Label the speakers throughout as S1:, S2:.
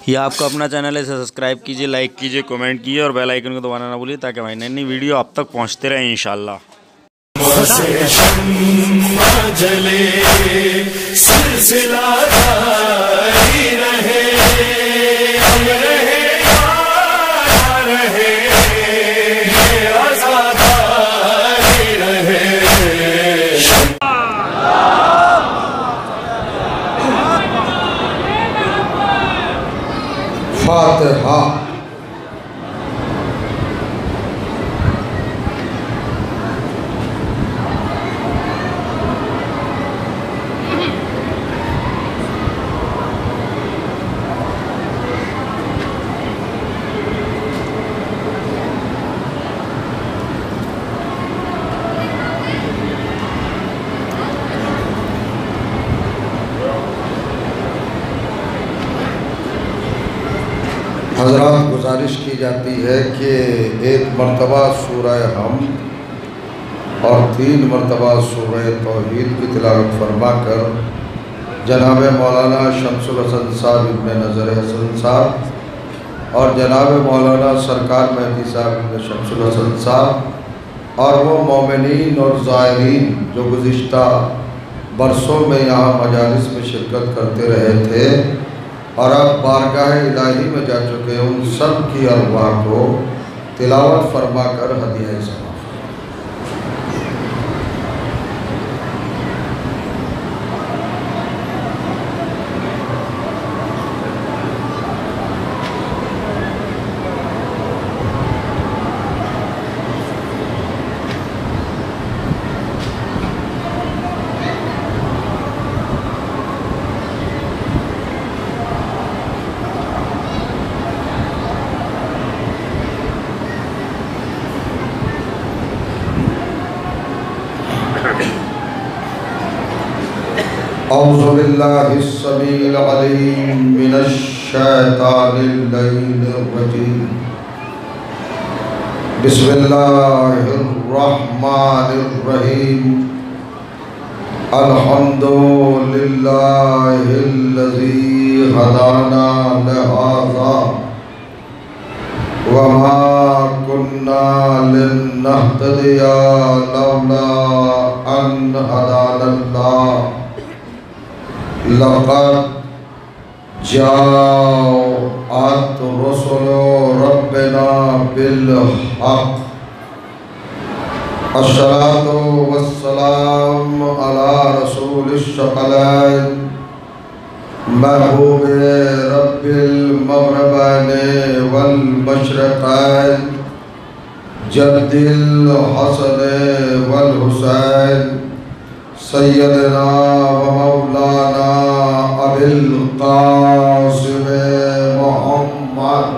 S1: یہ آپ کو اپنا چینل ہے سبسکرائب کیجئے، لائک کیجئے، کومنٹ کیجئے اور بیل آئیکن کو دبانا نہ بھولیے تاکہ ہماری نئی نئی ویڈیو آپ تک پہنچتے رہیں انشاءاللہ۔
S2: جلے سلسلہ جاری رہے، ہم رہے یا رہے، یہ آزاداری رہے۔
S3: فاتحہ۔ حضرات، گزارش کی جاتی ہے کہ ایک مرتبہ سورہ حمد اور 3 مرتبہ سورہ توحید کی تلاوت فرما کر جناب مولانا شمس الحسن صاحب ابن نظر حسن صاحب اور جناب مولانا سرکار مہدی صاحب ابن شمس الحسن صاحب اور وہ مومنین اور زائرین جو گزشتہ برسوں میں یہاں مجالس میں شرکت کرتے رہے تھے اور اب بارگاہ الہی میں جا چکے ان سب کی ارواح کو تلاوت فرما کر ہدیہ ثواب۔ اعوذ باللہ السمیع العلیم من الشیطان اللعین الرجیم، بسم اللہ الرحمن الرحیم، الحمد للہ الذی ہدانا لہذا وما كنا لنهتدي لولا ان هدانا الله لقد جاءت رسل ربنا بالحق، الصلاة والسلام على رسول الثقلين محبوب رب المغربين والمشرقين جد الحسن والحسين سیدنا و مولانا ابی القاسم محمد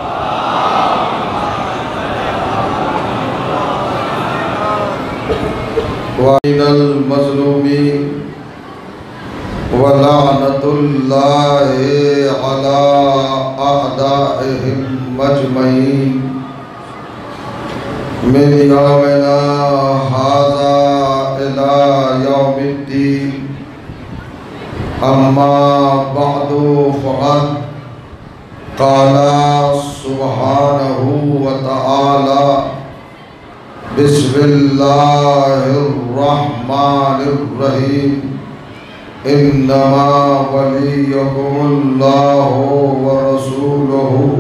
S3: وعین المظلومین ولعنت اللہ علی اعدائهم مجمعین من یومنا ھذا إلى يوم الدين، أما بعد فقد قال سبحانه وتعالى بسم الله الرحمن الرحيم، إنما وليكم الله ورسوله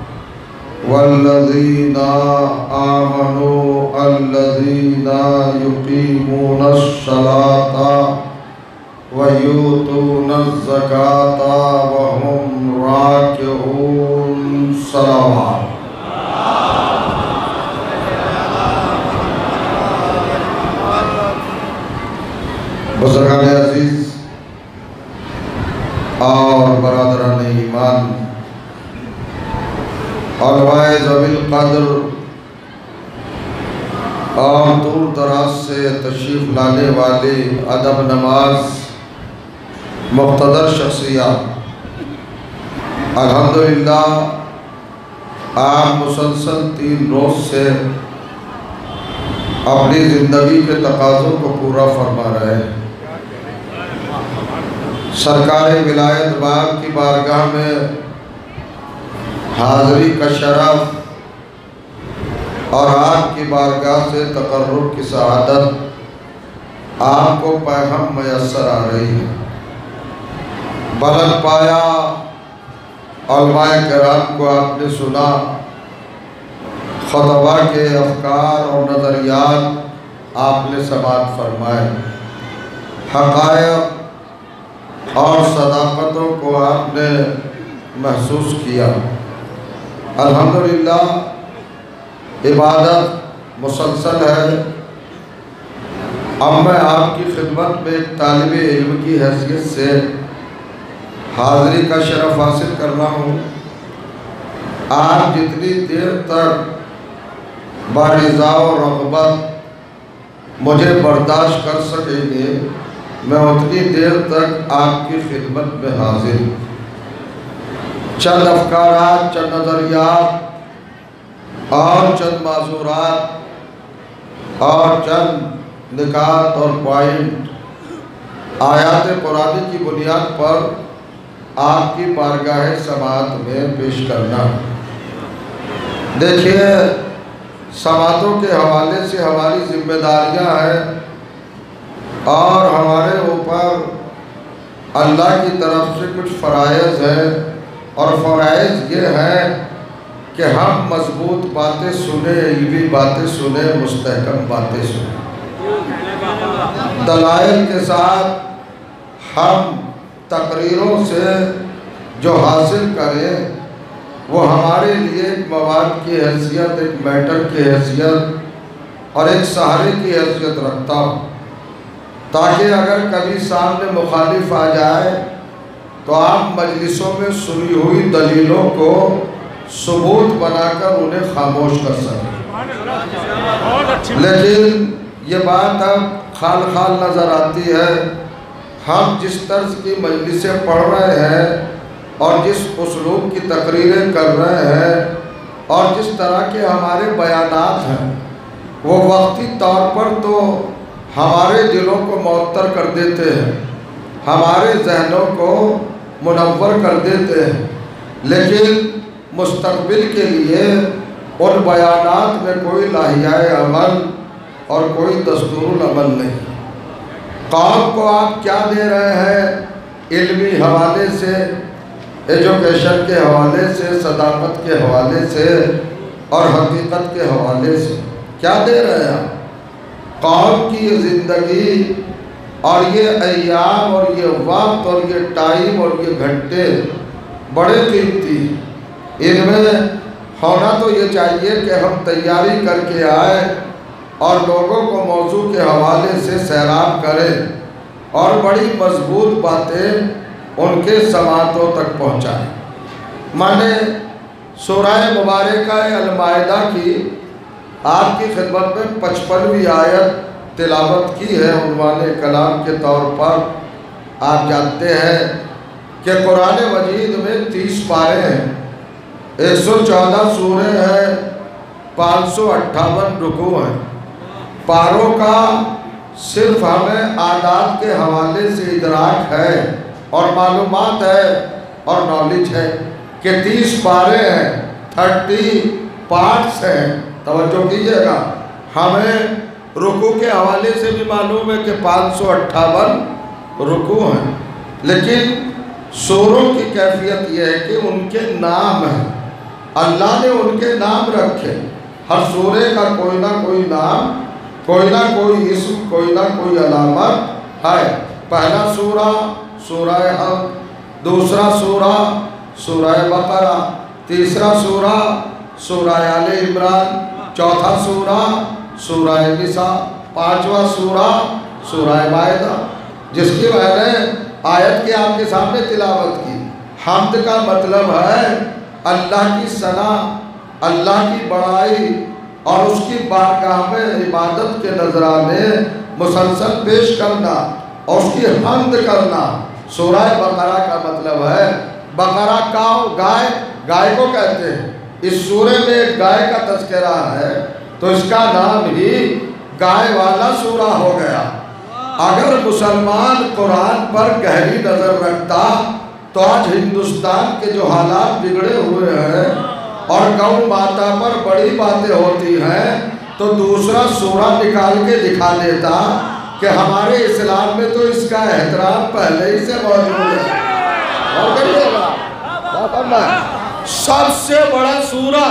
S3: والذين آمنوا الذين يقيمون الصلاة ويؤتون الزكاة وهم راكعون صلوات۔ بزرگان عزیز اور برادران ایمان، علماء ذوی القدر اور دور دراز سے تشریف لانے والے ادب نواز مقتدر شخصیات، الحمدللہ آپ مسلسل 3 روز سے اپنی زندگی کے تقاضوں کو پورا فرما رہے ہیں۔ سرکار ولایت باغ کی بارگاہ میں حاضری کا شرف اور آپ کی بارگاہ سے تقرب کی سعادت آپ کو پیغام میسر آ رہی ہے۔ بلند پایا علماء کرام کو آپ نے سنا، خطبہ کے افکار اور نظریات آپ نے سماعت فرمائے، حقائق اور صداقتوں کو آپ نے محسوس کیا۔ الحمدللہ عبادت مسلسل ہے۔ اب میں آپ کی خدمت میں ایک طالب علم کی حیثیت سے حاضری کا شرف حاصل کر رہا ہوں۔ آپ جتنی دیر تک بارضا و رغبت مجھے برداشت کر سکیں گے، میں اتنی دیر تک آپ کی خدمت میں حاضر ہوں۔ چند افکارات، چند نظریات اور چند معذورات اور چند نکات اور پوائنٹ آیات قرآن کی بنیاد پر آپ کی بارگاہ سماعت میں پیش کرنا۔ دیکھیے، سماعتوں کے حوالے سے ہماری ذمہ داریاں ہیں اور ہمارے اوپر اللہ کی طرف سے کچھ فرائض ہیں، اور فرائض یہ ہیں کہ ہم مضبوط باتیں سنیں، علمی باتیں سنیں، مستحکم باتیں سنیں، دلائل کے ساتھ ہم تقریروں سے جو حاصل کریں وہ ہمارے لیے ایک مواد کی حیثیت، ایک میٹر کی حیثیت اور ایک سہارے کی حیثیت رکھتا ہوں، تاکہ اگر کبھی سامنے مخالف آ جائے تو آپ مجلسوں میں سنی ہوئی دلیلوں کو ثبوت بنا کر انہیں خاموش کر سکیں۔ لیکن یہ بات اب خال خال نظر آتی ہے۔ ہم جس طرز کی مجلسیں پڑھ رہے ہیں اور جس اسلوب کی تقریریں کر رہے ہیں اور جس طرح کے ہمارے بیانات ہیں، وہ وقتی طور پر تو ہمارے دلوں کو معطر کر دیتے ہیں، ہمارے ذہنوں کو منور کر دیتے ہیں، لیکن مستقبل کے لیے ان بیانات میں کوئی لائحہ عمل اور کوئی دستور العمل نہیں۔ قوم کو آپ کیا دے رہے ہیں؟ علمی حوالے سے، ایجوکیشن کے حوالے سے، صداقت کے حوالے سے اور حقیقت کے حوالے سے کیا دے رہے ہیں؟ قوم کی یہ زندگی اور یہ ایام اور یہ وقت اور یہ ٹائم اور یہ گھنٹے بڑے قیمتی ہیں۔ ان میں ہونا تو یہ چاہیے کہ ہم تیاری کر کے آئیں اور لوگوں کو موضوع کے حوالے سے سیراب کریں اور بڑی مضبوط باتیں ان کے سماعتوں تک پہنچائیں۔ میں نے سورہ مبارکہ المائدہ کی آپ کی خدمت میں 55ویں آیت تلاوت کی ہے عنوان کلام کے طور پر۔ آپ جانتے ہیں کہ قرآن مجید میں 30 پارے ہیں، 114 سورے ہیں، 558 رکوع ہیں۔ پاروں کا صرف ہمیں اعداد کے حوالے سے ادراک ہے اور معلومات ہے اور نالج ہے کہ 30 پارے ہیں، 30 پارٹس ہیں۔ توجہ کیجئے گا، ہمیں رکوع کے حوالے سے بھی معلوم ہے کہ 558 رکوع ہیں، لیکن سوروں کی کیفیت یہ ہے کہ ان کے نام ہیں، اللہ نے ان کے نام رکھے۔ ہر سورے کا کوئی نہ کوئی نام، کوئی نہ کوئی اسم، کوئی نہ کوئی علامت ہے۔ پہلا سورہ سورہ حق، دوسرا سورہ سورہ بقرہ، تیسرا سورہ سورہ آل عمران، چوتھا سورہ سورہ نساء، پانچواں سورہ سورہ مائدہ، جس کی میں نے آیت کی آپ کے سامنے تلاوت کی۔ حمد کا مطلب ہے اللہ کی ثنا، اللہ کی بڑائی اور اس کی بارگاہ میں عبادت کے نذرانے مسلسل پیش کرنا اور اس کی حمد کرنا۔ سورہ بقرہ کا مطلب ہے بقرہ کاؤ، گائے، گائے کو کہتے ہیں۔ اس سورے میں ایک گائے کا تذکرہ ہے تو اس کا نام ہی گائے والا سورہ ہو گیا۔ اگر مسلمان قرآن پر گہری نظر رکھتا تو آج ہندوستان کے جو حالات بگڑے ہوئے ہیں اور गौ माता पर बड़ी बातें होती हैं तो दूसरा सूरा निकाल के दिखा देता कि हमारे इस्लाम में तो इसका एहतराम पहले ही से मौजूद है। और करिएगा सबसे बड़ा सूरा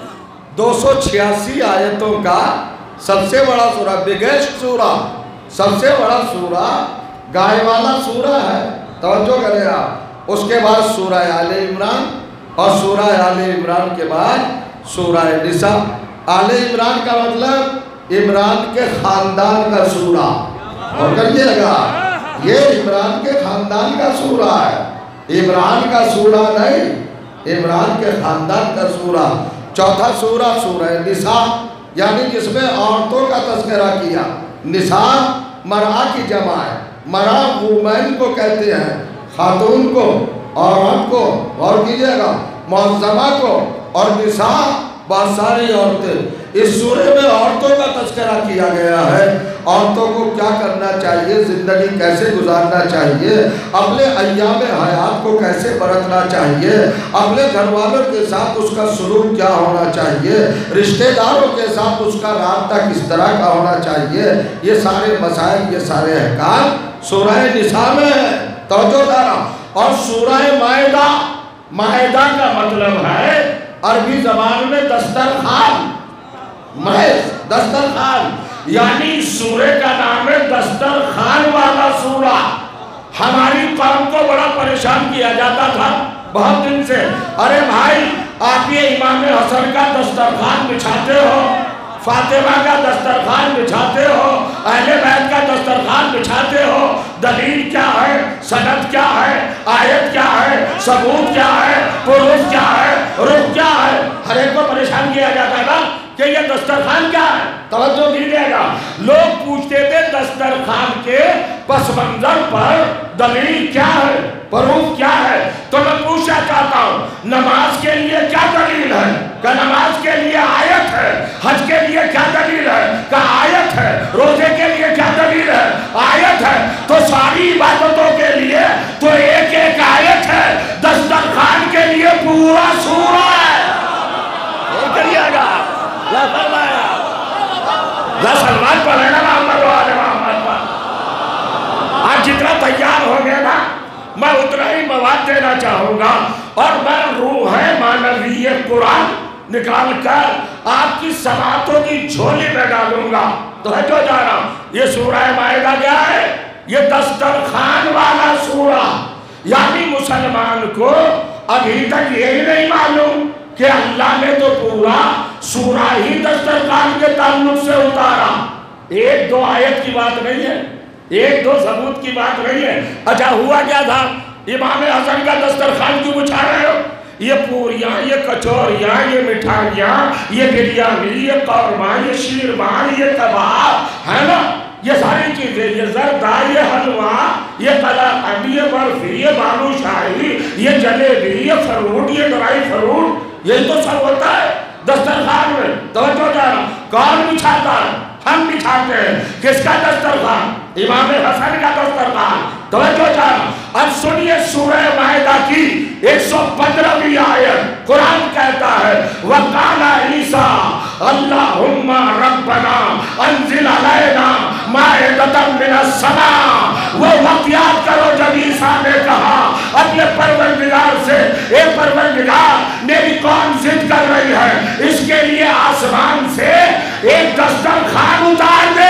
S3: 286 आयतों का सबसे बड़ा सूरा, बिगेस्ट सूरा, सबसे बड़ा सूरा गाय वाला सूरा है। तवज्जो करें आप। उसके बाद सूरा आले इमरान, और सूरा आले इमरान के बाद सूरा निसा। आले इमरान का मतलब इमरान के खानदान का सूरा। और करिएगा ये इमरान के खानदान का सूरा है, इमरान का सूरा नहीं, इमरान के खानदान का सूरा। चौथा सूरा सूरा निसा, यानी जिसमें औरतों का तस्करा किया। निसा मरा की जमा है, मरा वुमेन को कहते हैं, खातून को, औरत को, और कीजिएगा मुअज़्ज़मा को, और निसा बहुत सारी औरतें। इस सूरे में औरतों का तस्करा किया गया है, औरतों को क्या करना चाहिए, ज़िंदगी कैसे गुजारना चाहिए, अपने अय्याम हयात को कैसे बरतना चाहिए, अपने घर वालों के साथ उसका सलूक क्या होना चाहिए, रिश्तेदारों के साथ उसका राब्ता किस तरह का होना चाहिए, ये सारे मसाइल, ये सारे अहकाम सूरह निसा में है। तवज्जो दारा। और सूरह मायदा, मायदा का मतलब है अरबी ज़बान में दस्तरखान, महज दस्तरखान, यानी सूरे का नाम है दस्तरखान वाला सूरा। हमारी कौम को बड़ा परेशान किया जाता था बहुत दिन से, अरे भाई आप ये इमाम हसन का दस्तरखान बिछाते हो, फातिमा का दस्तरखान बिछाते हो, अहले बैत का दस्तरखान बिछाते हो, दलील क्या है, सनद क्या है, आयत क्या है, सबूत क्या है, पुरूफ क्या है, रुख क्या है, हर एक को परेशान किया जाता था कि ये दस्तरखान क्या है। तवज्जो कीजिएगा, लोग पूछते थे दस्तरखान के पस मंजर पर दलील क्या है, प्रूफ क्या है। तो मैं पूछना चाहता हूँ नमाज के लिए क्या दलील है, का नमाज के लिए आयत है, हज के लिए क्या दलील है, का आयत है, रोजे के लिए क्या दलील है, आयत है। तो सारी इबादतों के लिए तो एक एक आयत है, दस्तरखान के लिए पूरा सूरा है। करिएगा सलमान पढ़ेगा मोहम्मद। आज जितना तैयार हो गया ना, मैं उतना ही मवाद देना चाहूंगा, और मैं रूह मानवीय कुरान निकाल कर आपकी समातों की झोली में डालूंगा। तो है जो जा रहा हूं, ये सूरह मायदा क्या है, ये दस्तरखान वाला सूरा। यानी मुसलमान को अभी तक यही नहीं मालूम कि अल्लाह ने तो पूरा सूरा ही दस्तरखान के ताल्लुक से उतारा। एक दो आयत की बात नहीं है, एक दो सबूत की बात नहीं है। अच्छा हुआ क्या था, इमाम हसन का दस्तरखान क्यों बिछा रहे हो, ये पूरियां, ये कचौरियां, ये मिठाइयाँ, ये बिरयानी, ये कौरमा, ये शीरमान, ये कबाब, है ना, ये सारी चीजें, ये जर्दा, ये हलवा, ये कलाकंद, ये बर्फी, ये बालूशाही, ये जलेबी, ये फ्रूट, ये ड्राई फ्रूट, ये तो सब होता है दस्तरखान में। तवज्जो जाना, कौन बिछाता है, हम बिछाते हैं। किसका दस्तरखान, इमाम हसन का दस्तरखान। तवज्जो जाना, अब सुनिए सूरह मायदा की 115वीं आयत। कुरान कहता है वकाला ईसा अल्लाहुम्मा रब्बना अंजिल अलैना माइदतम मिनस समा। वो वक्त याद करो जब ईसा ने कहा अपने परवरदिगार से, ए परवरदिगार मेरी कौन जिद कर रही है, इसके लिए आसमान से एक दस्तरखान उतार दे।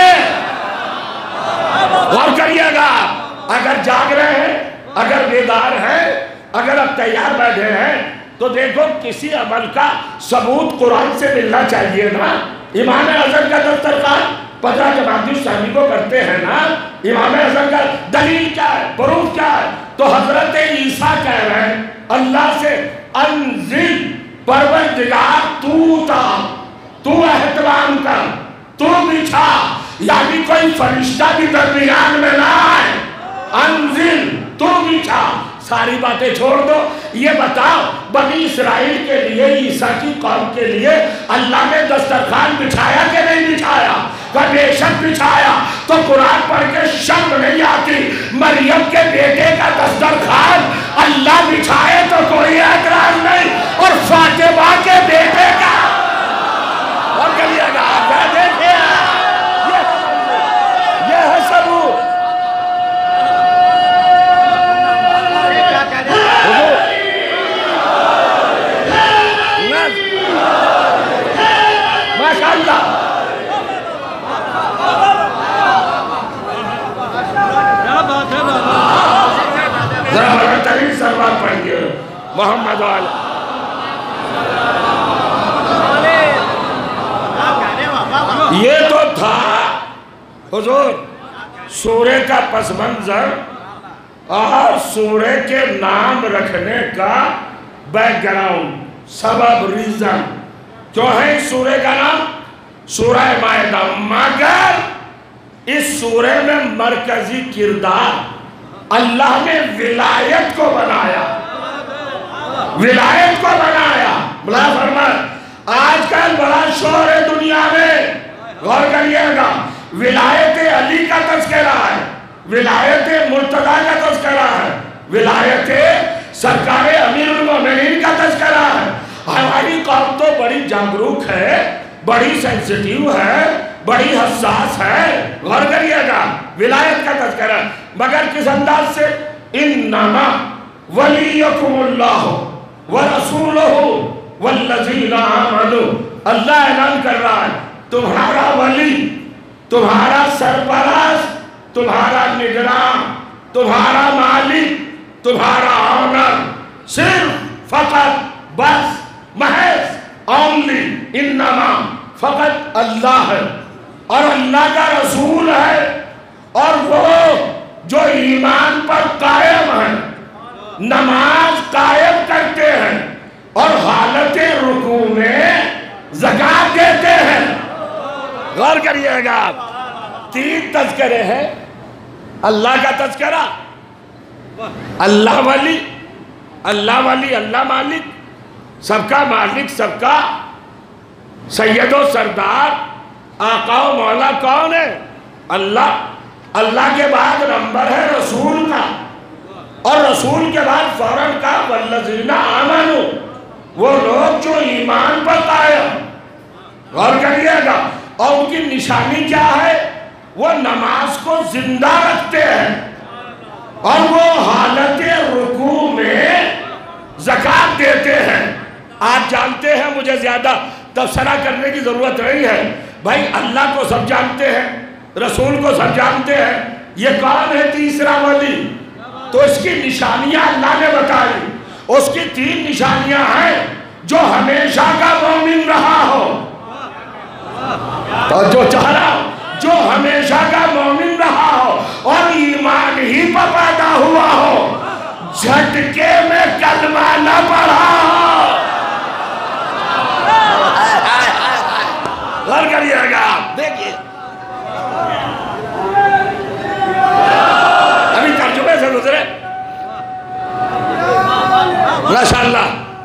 S3: और करिएगा, अगर जाग रहे हैं, अगर बेदार हैं, अगर अब तैयार बैठे हैं, तो देखो किसी अमल का सबूत कुरान से मिलना चाहिए ना। इमाम हसन का दस्तरखान 15 जमाती शादी को करते हैं ना, इमाम हसन का दलील क्या है, प्रूफ क्या है। तो हजरत ईसा कह रहे हैं अल्लाह से, अंजिल, परवरदिगार तू एहतराम कर, तू बिछा, यानी कोई फरिश्ता भी दरमियान में ना आए, अंजिल, तू बिछा। सारी बातें छोड़ दो, ये बताओ बनी इस्राइल के लिए, ईसा की कौम के लिए अल्लाह ने दस्तरखान बिछाया कि नहीं बिछाया, का बेशक बिछाया। तो कुरान पढ़ के शर्म नहीं आती, मरियम के बेटे का दस्तरखान अल्लाह बिछाए तो कोई एतराज नहीं, और फातिमा के
S4: محمد والے. یہ تو تھا حضور سورے کا پس منظر اور سورے کے نام رکھنے کا بیک گراؤنڈ، سبب، ریزن. کیوں ہے اس سورے کا نام سورہ مائدہ؟ مگر اس سورے میں مرکزی کردار اللہ نے ولایت کو بنایا، ولایت کو بنایا. بلا فرمائے آج کل بڑا شور ہے دنیا میں، غور کریے گا، ولایت علی کا تذکرہ ہے، ولایت مرتضیٰ کا تذکرہ ہے، ولایت سرکار امیر المومنین کا تذکرہ ہے. ہماری قوم تو بڑی جاگروک ہے، بڑی سینسٹیو ہے، بڑی حساس ہے. غور کریے گا، ولایت کا تذکرہ، مگر کس انداز سے؟ انما ولیکم اللہ ورسولہ والذین آمنوا. اللہ اعلان کر رہا ہے تمہارا ولی، تمہارا سرپرست، تمہارا نگراں، تمہارا مالک، تمہارا آنر صرف فقط بس محض اونلی انما فقط اللہ ہے اور اللہ کا رسول ہے. اور وہ جو ایمان پر قائم ہے، نماز قائم کرتے ہیں اور حالت رکوع میں زکوٰۃ دیتے ہیں. غور کریے گا، 3 تذکرے ہیں. اللہ کا تذکرہ، اللہ ولی، اللہ ولی، اللہ مالک، سب کا مالک، سب کا سید و سردار، آقا و مولا کون ہے؟ اللہ. اللہ کے بعد نمبر ہے رسول کا، اور رسول کے بعد فوراً کا والذین آمنوا، وہ لوگ جو ایمان پر قائم. غور کریے گا، اور ان کی نشانی کیا ہے؟ وہ نماز کو زندہ رکھتے ہیں اور وہ حالت رکوع میں زکوٰۃ دیتے ہیں. آپ جانتے ہیں، مجھے زیادہ تبصرہ کرنے کی ضرورت نہیں ہے. بھائی اللہ کو سب جانتے ہیں، رسول کو سب جانتے ہیں. یہ کون ہے تیسرا ولی؟ تو اس کی نشانیاں اللہ نے بتائی. اس کی 3 نشانیاں ہیں: جو ہمیشہ کا مومن رہا ہو، اور جو چاہ رہا ہو، جو ہمیشہ کا مومن رہا ہو اور ایمان ہی پر پیدا ہوا ہو، جھٹکے میں کلمہ نہ پڑھا ہو. غور کریے گا، دیکھیے ابھی ترجمے سے گزرے ماشاءاللہ.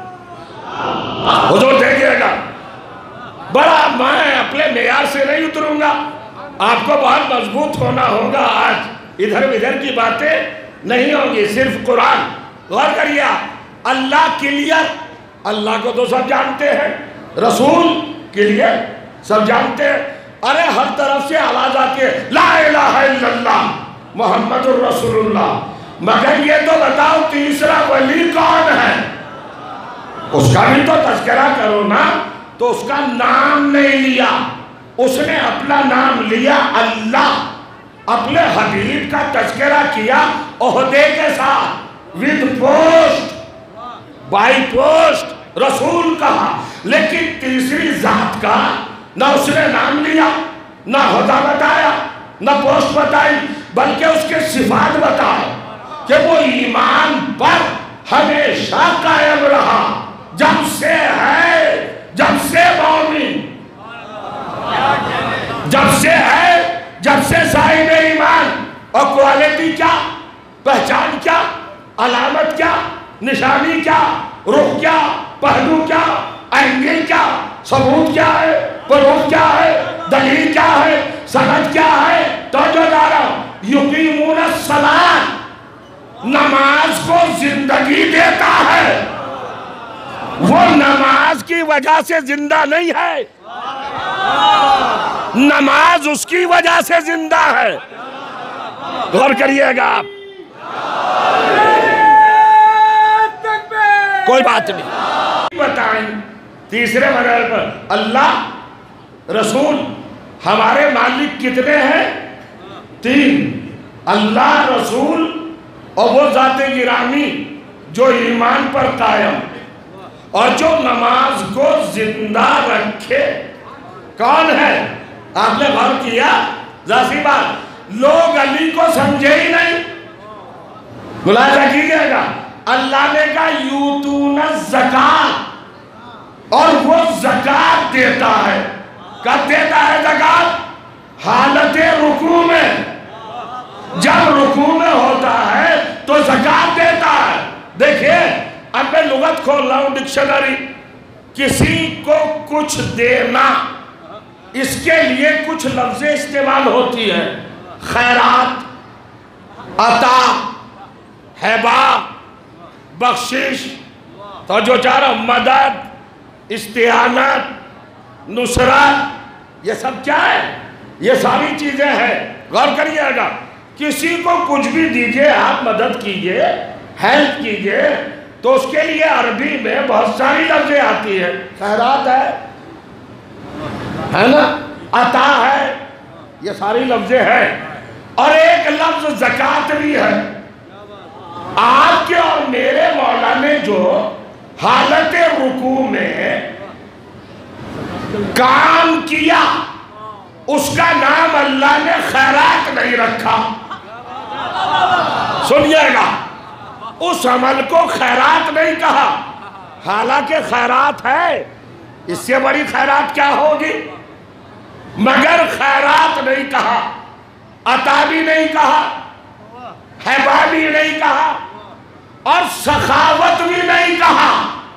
S4: حضور دیکھئے گا، بڑا میں اپنے معیار سے نہیں اتروں گا، آپ کو بہت مضبوط ہونا ہوگا. آج ادھر ادھر کی باتیں نہیں ہوں گی، صرف قرآن. غور کریے، اللہ کلیئر، اللہ کو تو سب جانتے ہیں، رسول کلیئر، سب جانتے ہیں. ارے ہر طرف سے آواز آتی ہے لا الہ الا اللہ محمد الرسول اللہ. مگر یہ تو بتاؤ تیسرا ولی کون ہے؟ اس کا بھی تو تذکرہ کرو نا. تو اس کا نام نہیں لیا، اس نے اپنا نام لیا اللہ. اپنے حبیب کا تذکرہ کیا عہدے کے ساتھ، ود پوسٹ، بائی پوسٹ رسول کہا. لیکن تیسری ذات کا نہ اس نے نام لیا، نہ عہدہ بتایا، نہ پوسٹ بتائی، بلکہ اس کے صفات بتائے کہ وہ ایمان پر ہمیشہ قائم رہا، جب سے ہے، جب سے مومن، جب سے ہے، جب سے صاحب ایمان. اور کوالٹی کیا، پہچان کیا، علامت کیا، نشانی کیا، رخ کیا، پہلو کیا، اینگل کیا، ثبوت کیا ہے، پروف کیا ہے، دلیل کیا ہے، سند کیا ہے. تو جو دارا یقیمون الصلاۃ، نماز کو زندگی دیتا ہے. وہ نماز کی وجہ سے زندہ نہیں ہے، نماز اس کی وجہ سے زندہ ہے. غور کریے گا آپ، کوئی بات نہیں. بتائیں تیسرے مرحلے پر اللہ رسول. ہمارے مالک کتنے ہیں؟ 3، اللہ، رسول اور وہ ذات گرامی جو ایمان پر قائم اور جو نماز کو زندہ رکھے کون ہے؟ آپ نے غور کیا؟ ذاتی بات، لوگ علی کو سمجھے ہی نہیں۔ ملاحظہ کیجئے گا، اللہ نے کہا یوتون الزکاۃ، اور وہ زکاة دیتا ہے۔ کب دیتا ہے زکاة؟ حالت رکوع میں۔ جب رکوع میں ہوتا ہے تو زکاة دیتا ہے۔ دیکھیں، اب میں لغت کھول رہا ہوں ڈکشنری، کسی کو کچھ دینا، اس کے لیے کچھ لفظیں استعمال ہوتی ہیں: خیرات، عطا، ہبہ، بخشش، تو جو چارہ مدد، استعانت، نصرت، یہ سب کیا ہے؟ یہ ساری چیزیں ہیں۔ غور کریے گا، کسی کو کچھ بھی دیجئے، آپ مدد کیجئے، ہیلپ کیجئے، تو اس کے لیے عربی میں بہت ساری لفظیں آتی ہیں۔ خیرات ہے نا، عطا ہے، یہ ساری لفظیں ہیں، اور ایک لفظ زکاة بھی ہے۔ آپ کے اور میرے مولا نے جو حالت رکوع میں کام کیا، اس کا نام اللہ نے خیرات نہیں رکھا۔ سنیے گا، اس عمل کو خیرات نہیں کہا، حالانکہ خیرات ہے، اس سے بڑی خیرات کیا ہوگی؟ مگر خیرات نہیں کہا، عطا بھی نہیں کہا، ہبہ بھی نہیں کہا، اور سخاوت بھی نہیں کہا۔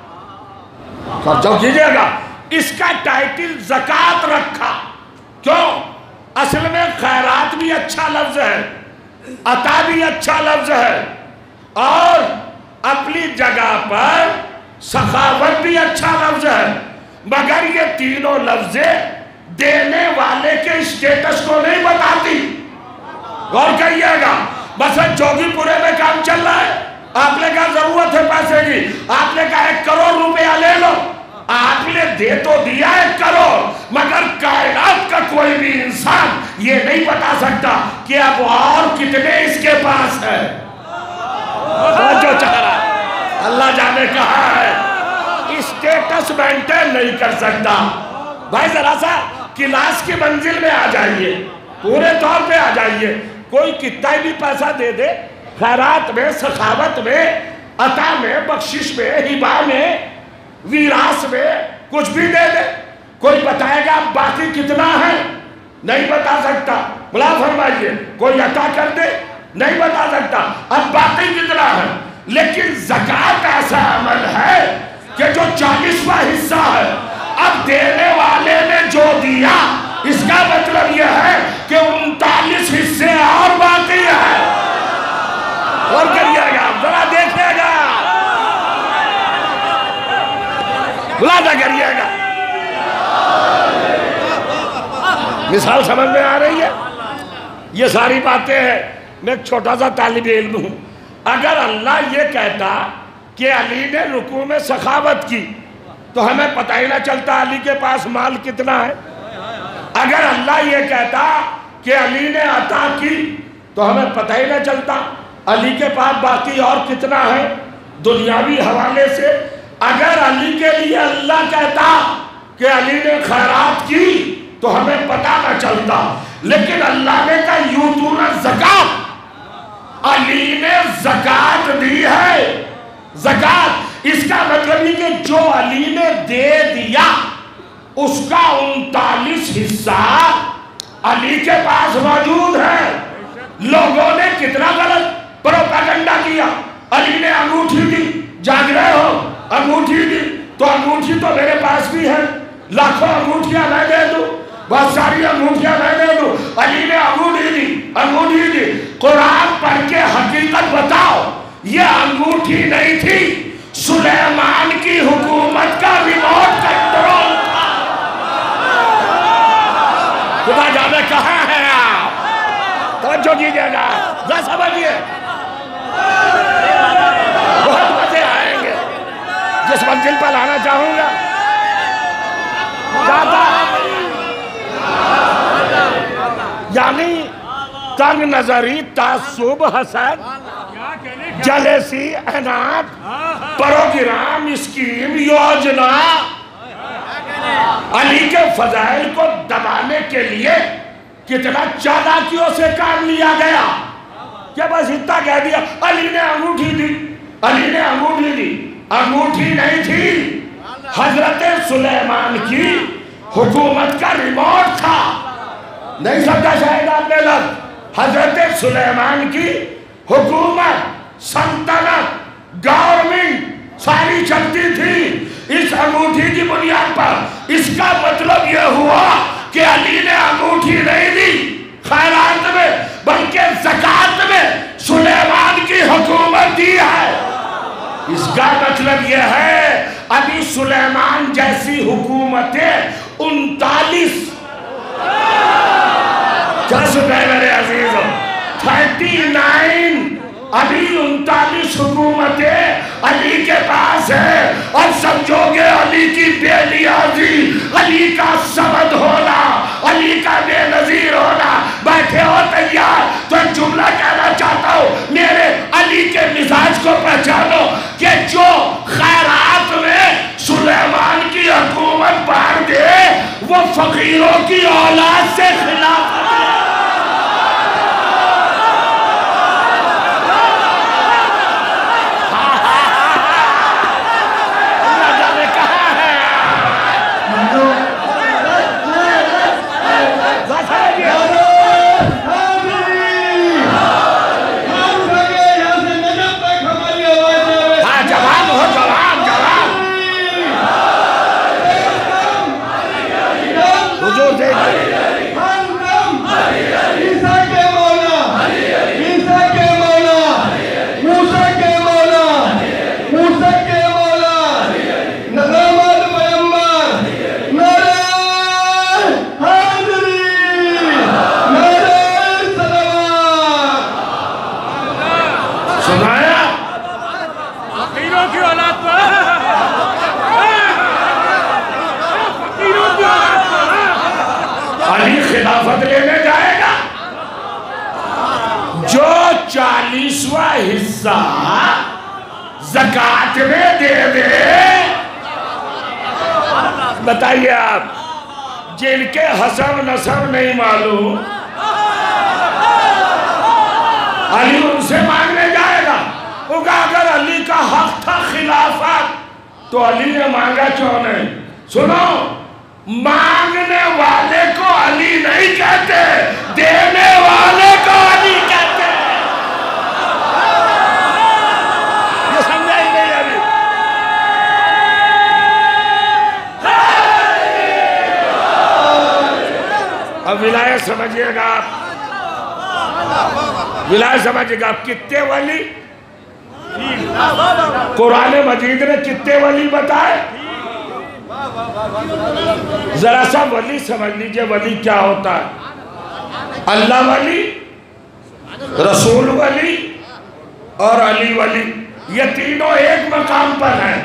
S4: سوچو کیجئے گا، اس کا ٹائٹل زکاة رکھا۔ کیوں؟ اصل میں خیرات بھی اچھا لفظ ہے، عطا بھی اچھا لفظ ہے، اور اپنی جگہ پر سخاوت بھی اچھا لفظ ہے، مگر یہ تینوں لفظیں دینے والے کے اسٹیٹس کو نہیں بتاتی۔ غور کریے گا، بس جوگی پورے میں کام چل رہا ہے، آپ نے کہا ضرورت ہے پیسے کی، آپ نے کہا 1 کروڑ روپیہ لے لو، آپ نے دے تو دیا 1 کروڑ، مگر کائنات کا کوئی بھی انسان یہ نہیں بتا سکتا کہ اب اور کتنے اس کے پاس ہے۔ جو چاہ رہا ہے اللہ جانے کہا ہے، اسٹیٹس مینٹین نہیں کر سکتا۔ بھائی ذرا سا کلاس کی منزل میں آ جائیے، پورے طور پہ آ جائیے، کوئی کتنا بھی پیسہ دے دے، خیرات میں، سخاوت میں، عطا میں، بخشش میں، ہبہ میں، ویراث میں، کچھ بھی دے دے، کوئی بتائے گا باقی کتنا ہے؟ نہیں بتا سکتا۔ بلا فرمائیے، کوئی عطا کر دے، نہیں بتا سکتا اب باقی کتنا ہے۔ لیکن زکاة ایسا عمل ہے کہ جو 40واں حصہ ہے، اب دینے والے نے جو دیا، اس کا مطلب یہ ہے کہ 39 حصے اور باقی ہے۔ اور کریے گا، ذرا دیکھئے گا، بلادہ کریے گا، مثال سمجھ میں آ رہی ہے؟ یہ ساری باتیں ہیں۔ میں ایک چھوٹا سا طالب علم ہوں، اگر اللہ یہ کہتا کہ علی نے رکوع میں سخاوت کی تو ہمیں پتہ ہی نہ چلتا علی کے پاس مال کتنا ہے۔ اگر اللہ یہ کہتا کہ علی نے عطا کی تو ہمیں پتہ ہی نہ چلتا علی کے پاس باقی اور کتنا ہے دنیاوی حوالے سے۔ اگر علی کے لیے اللہ کہتا کہ علی نے خیرات کی تو ہمیں پتہ نہ چلتا، لیکن اللہ نے کہا یوتون الزکاۃ، علی نے زکاة دی ہے۔ زکاة اس کا مطلب ہی کہ جو علی نے دے دیا اس کا 39 حصہ علی کے پاس موجود ہے۔ لوگوں نے کتنا غلط پروپیگنڈا کیا، علی نے انگوٹھی دی، جاگ رہے ہو، انگوٹھی دی تو انگوٹھی تو میرے پاس بھی ہے، لاکھوں انگوٹھیاں میں دے دوں، بہت ساری انگوٹھیاں میں دے دوں، علی نے انگوٹھی دی۔ قرآن پڑھ کے حقیقت بتاؤ، یہ انگوٹھی نہیں تھی، سلیمان کی حکومت کا ریموٹ کنٹرول تھا۔ خدا جانے کہاں ہے آپ، توجہ کیجئے گا، ذرا سمجھئے، بہت مزے آئیں گے۔ جس منزل پر لانا چاہوں گا جاتا، یعنی تنگ نظری، تعصب، حسد، جالسی اعنات پروگرام اسکیم یوجنا علی کے فضائل کو دبانے کے لیے کتنا چالاکیوں سے کام لیا گیا کہ بس اتنا کہہ دیا علی نے انگوٹھی دی، علی نے انگوٹھی دی. انگوٹھی نہیں تھی، حضرت سلیمان کی حکومت کا ریموٹ تھا. نہیں سمجھا شاید آپ نے لفظ؟ حضرت سلیمان کی حکومت، سلطنت، گورنمنٹ ساری چلتی تھی اس انگوٹھی کی بنیاد پر. اس کا مطلب یہ ہوا کہ علی نے انگوٹھی نہیں دی خیرات میں، بلکہ زکوٰۃ میں سلیمان کی حکومت دی ہے. اس کا مطلب یہ ہے ابھی سلیمان جیسی حکومتیں 39 کیا سنے میرے عزیزوں 39 ابھی 39 حکومتیں علی کے پاس ہیں. اور سمجھو گے علی کی بے نیازی، علی کا صمد ہونا، علی کا بے نظیر ہونا. بیٹھے ہو تیار تو ایک جملہ کہنا چاہتا ہوں، میرے علی کے مزاج کو پہچانو کہ جو خیرات میں سلیمان کی حکومت بانٹ دے وہ فقیروں کی اولاد سے خلاف ہے. علی خلافت لینے جائے گا، جو 40واں حصہ زکوٰۃ میں دے دے. بتائیے آپ جن کے حسب نسب نہیں معلوم علی ان سے مانگنے جائے گا. وہ کہا اگر علی کا حق تھا خلافت تو علی نے مانگا کیوں نہیں؟ سنو، مانگنے والے کو علی نہیں کہتے، دینے والے کو علی کہتے ہیں. یہ سمجھا ہی نہیں ابھی. اب ولایت سمجھئے گا آپ، ولایت سمجھئے گا آپ. کتنے ولی قرآن مجید نے کتنے ولی بتائے؟ ذرا سا ولی سمجھ لیجئے ولی کیا ہوتا ہے. اللہ ولی، رسول ولی اور علی ولی، یہ تینوں ایک مقام پر ہیں.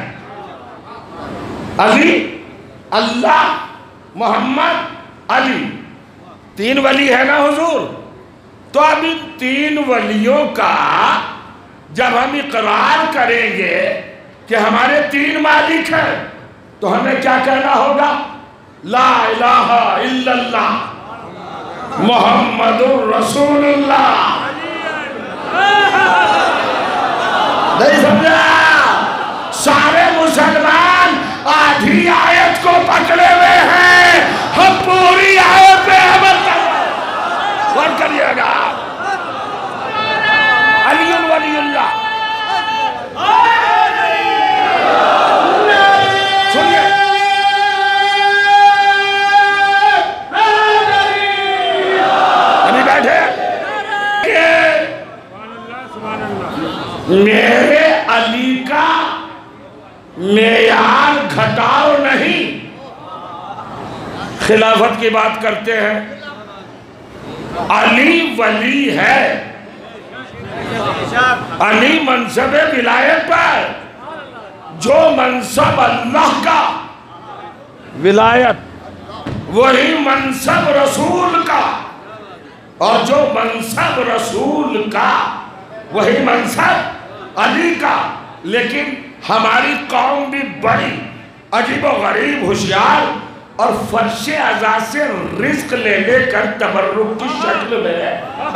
S4: علی، اللہ، محمد، علی، تین ولی ہے نا حضور. تو اب ان تین ولیوں کا جب ہم اقرار کریں گے کہ ہمارے تین مالک ہیں تو ہمیں کیا کہنا ہوگا؟ لا الہ الا اللہ محمد الرسول اللہ. نہیں سمجھا؟ سارے مسلمان آدھی آیت کو پکڑے ہوئے ہیں، ہم پوری آیت پہ عمل غور کریے گا. علی ولی اللہ. سنیے ابھی بیٹھے کہ میرے علی کا معیار گھٹاؤ نہیں. خلافت کی بات کرتے ہیں، علی ولی ہے. علی منصب ولایت پر، جو منصب اللہ کا ولایت وہی منصب رسول کا، اور جو منصب رسول کا وہی منصب علی کا، لیکن ہماری قوم بھی بڑی عجیب و غریب ہوشیار اور فرش عزا سے رزق لے لے کر تبرک کی شکل میں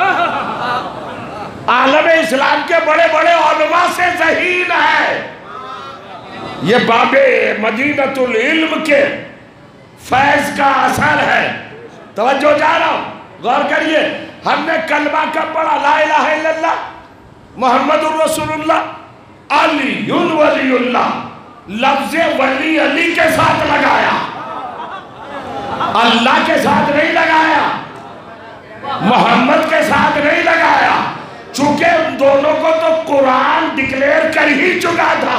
S4: عالم اسلام کے بڑے بڑے علماء سے ذہین ہے۔ یہ باب مدینۃ العلم کے فیض کا اثر ہے۔ توجہ جا رہا ہوں، غور کریے، ہم نے کلمہ کب پڑھا؟ لا الہ الا اللہ محمد الرسول اللہ علی ولی اللہ، لفظ ولی علی کے ساتھ لگایا، اللہ کے ساتھ نہیں لگایا، محمد کے ساتھ نہیں لگایا، چونکہ ان دونوں کو تو قرآن ڈکلیئر کر ہی چکا تھا،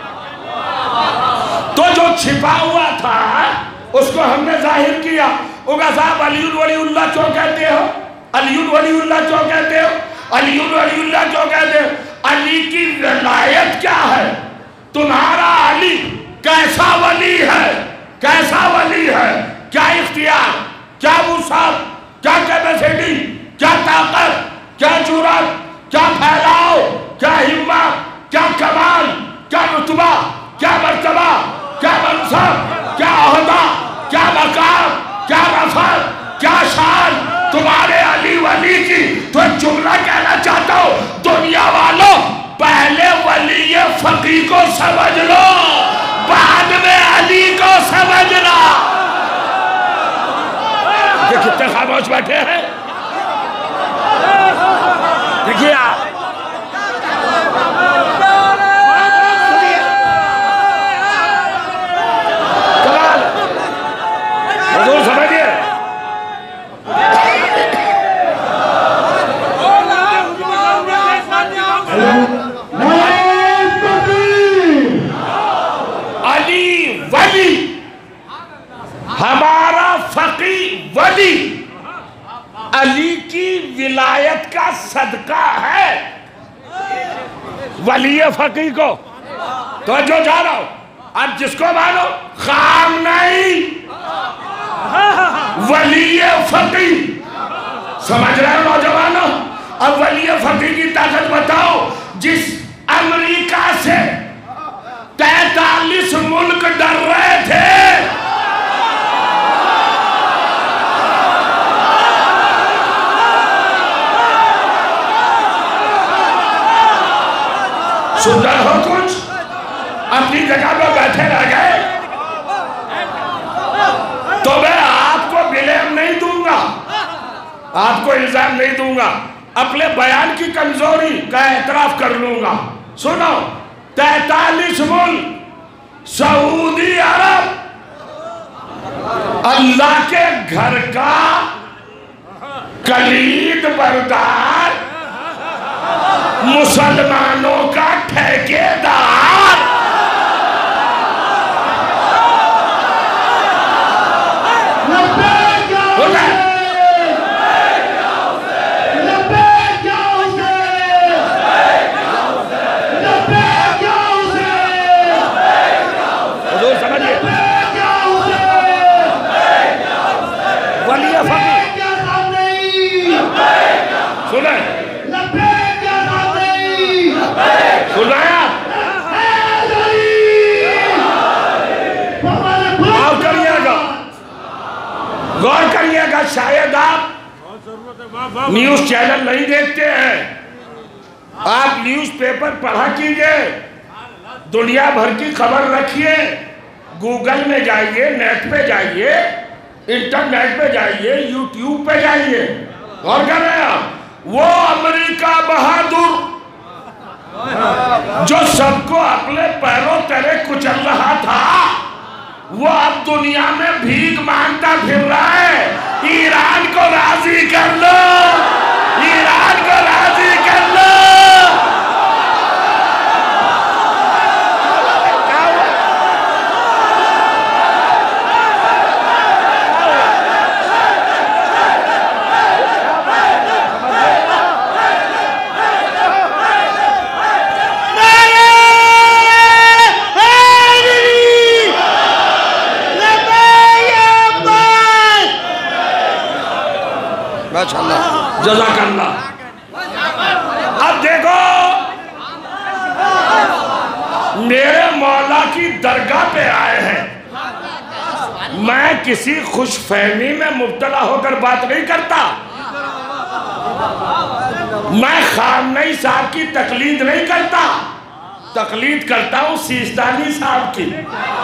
S4: تو جو چھپا ہوا تھا اس کو ہم نے ظاہر کیا۔ اگا صاحب علی ولی اللہ کیوں کہتے ہو؟ علی ولی اللہ کیوں کہتے ہو؟ علی ولی اللہ کیوں کہتے ہو؟ علی کی ولایت کیا ہے؟ تمہارا علی کیسا ولی ہے؟ کیسا ولی ہے؟ کیا اختیار، کیا وسعت، کیا کیپیسٹی، کیا طاقت، کیا جرأت، کیا پھیلاؤ، کیا ہمت، کیا کمال، کیا رتبہ، کیا مرتبہ، کیا منصب، کیا عہدہ، کیا مقام، کیا رفعت، کیا شان تمہارے علی ولی کی۔ تو ایک جملہ کہنا چاہتا ہوں، دنیا والوں پہلے ولی فقی کو سمجھ لو، بعد میں علی کو سمجھنا۔ یہ کتنے خاموش بیٹھے ہیں، دیکھئے آپ حضور سمجھئے۔ علی ولی، ہمارا فقی ولی، علی کی ولایت کا صدقہ ہے ولی فقی کو۔ تو جو جا رہا ہوں، اب جس کو مانو خام نہیں، ولی فقی، سمجھ رہے ہو نوجوانوں؟ اب ولی فقی کی طاقت بتاؤ، جس امریکہ سے 43 ملک ڈر رہے تھے، سن رہے ہو کچھ؟ اپنی جگہ پہ بیٹھے رہ گئے، تو میں آپ کو بلیم نہیں دوں گا، آپ کو الزام نہیں دوں گا، اپنے بیان کی کمزوری کا اعتراف کر لوں گا۔ سنو، 43 ملک، سعودی عرب اللہ کے گھر کا کلید بردار، مسلمانوں کا ٹھیکیدار، غور کریے گا، شاید آپ نیوز چینل نہیں دیکھتے ہیں، آپ نیوز پیپر پڑھا کیجئے، دنیا بھر کی خبر رکھیے، گوگل میں جائیے، نیٹ پہ جائیے، انٹرنیٹ پہ جائیے، یوٹیوب پہ جائیے، غور کر رہے ہیں آپ؟ وہ امریکہ بہادر جو سب کو اپنے پیروں تلے کچل رہا تھا، وہ اب دنیا میں بھیک مانگتا پھر رہا ہے۔ ایران کو راضی کر لو، ایران کو راضی کر لو۔ جزاک اللہ۔ اب دیکھو درگاہ پہ آئے ہیں. میں کسی خوش فہمی میں مبتلا ہو کر بات نہیں کرتا. میں خامنئی صاحب کی تقلید نہیں کرتا، تقلید کرتا ہوں سیستانی صاحب کی.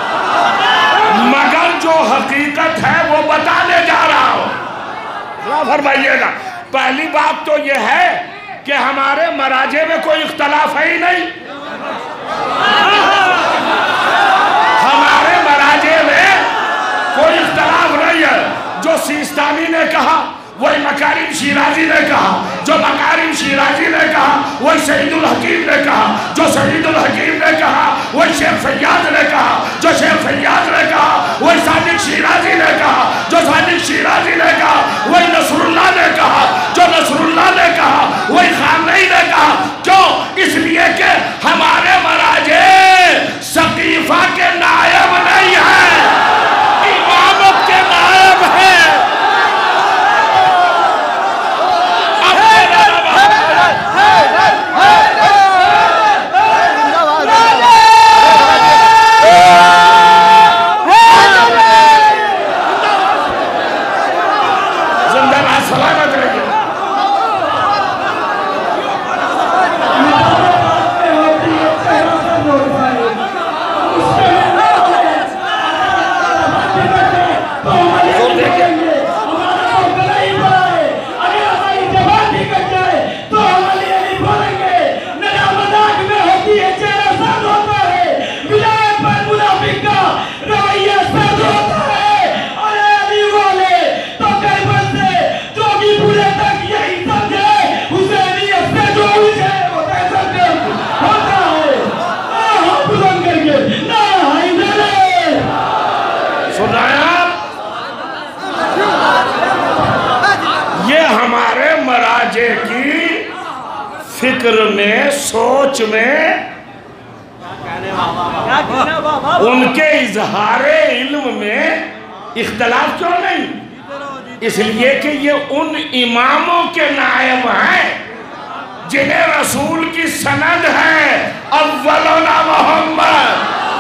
S4: مگر جو حقیقت ہے وہ بتانے جا رہا ہوں. فرمائیے گا. پہلی بات تو یہ ہے کہ ہمارے مراجع میں کوئی اختلاف ہے ہی نہیں. ہمارے مراجع میں کوئی اختلاف نہیں ہے. جو سیستانی نے کہا وہی مکارم شیرازی نے کہا، جو مکارم شیرازی نے کہا وہی سعید الحکیم نے کہا، جو سعید الحکیم نے کہا وہی شیخ فیاض نے کہا، جو شیخ فیاض نے کہا وہی صادق شیرازی نے کہا، جو صادق شیرازی نے کہا وہی نصر اللہ نے کہا، جو نصر اللہ نے کہا وہی خامنئی نے کہا. کیوں؟ اس لیے کہ ہمارے مراجع سقیفہ کے نائب نہیں ہیں، امامت کے نائب ہیں. فکر میں، سوچ میں، ان کے اظہار علم میں اختلاف کیوں نہیں؟ اس لیے کہ یہ ان اماموں کے نائب ہیں جنہیں رسول کی سند ہے اولنا محمد.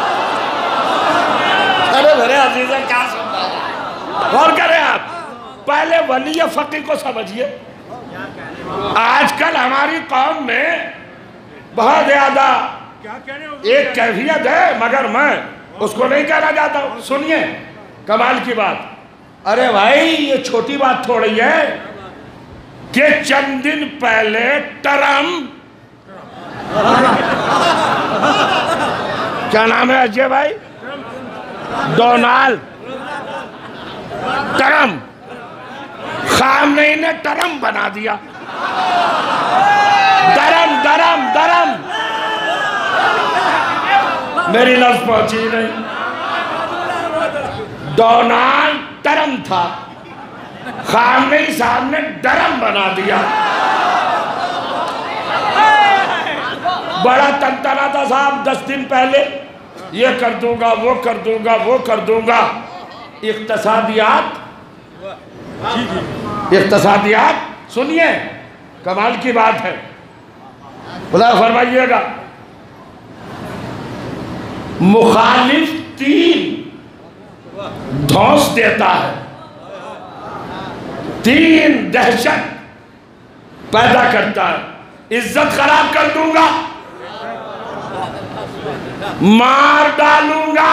S4: ارے بھرے عزیزہ کیا سمجھا ہے؟ غور کریں آپ. پہلے ولی فقی کو سمجھئے. آج کل ہماری قوم میں بہت زیادہ ایک کیفیت ہے، مگر میں اس کو نہیں کہنا چاہتا ہوں. سنیے کمال کی بات. ارے بھائی یہ چھوٹی بات تھوڑی ہے کہ چند دن پہلے ٹرمپ، کیا نام ہے اجے بھائی؟ Donald Trump. خامنئی نے ٹرمپ بنا دیا. درم درم درم. میری لفظ پہنچی نہیں. ڈونالڈ ٹرمپ تھا، خامنئی صاحب نے ڈرم بنا دیا. بڑا تنتنا تھا صاحب 10 دن پہلے، یہ کر دوں گا، وہ کر دوں گا، وہ کر دوں گا. اقتصادیات سنیے کمال کی بات ہے. خدا فرمائیے گا. مخالف 3 دھوس دیتا ہے، 3 دہشت پیدا کرتا ہے. عزت خراب کر دوں گا، مار ڈالوں گا،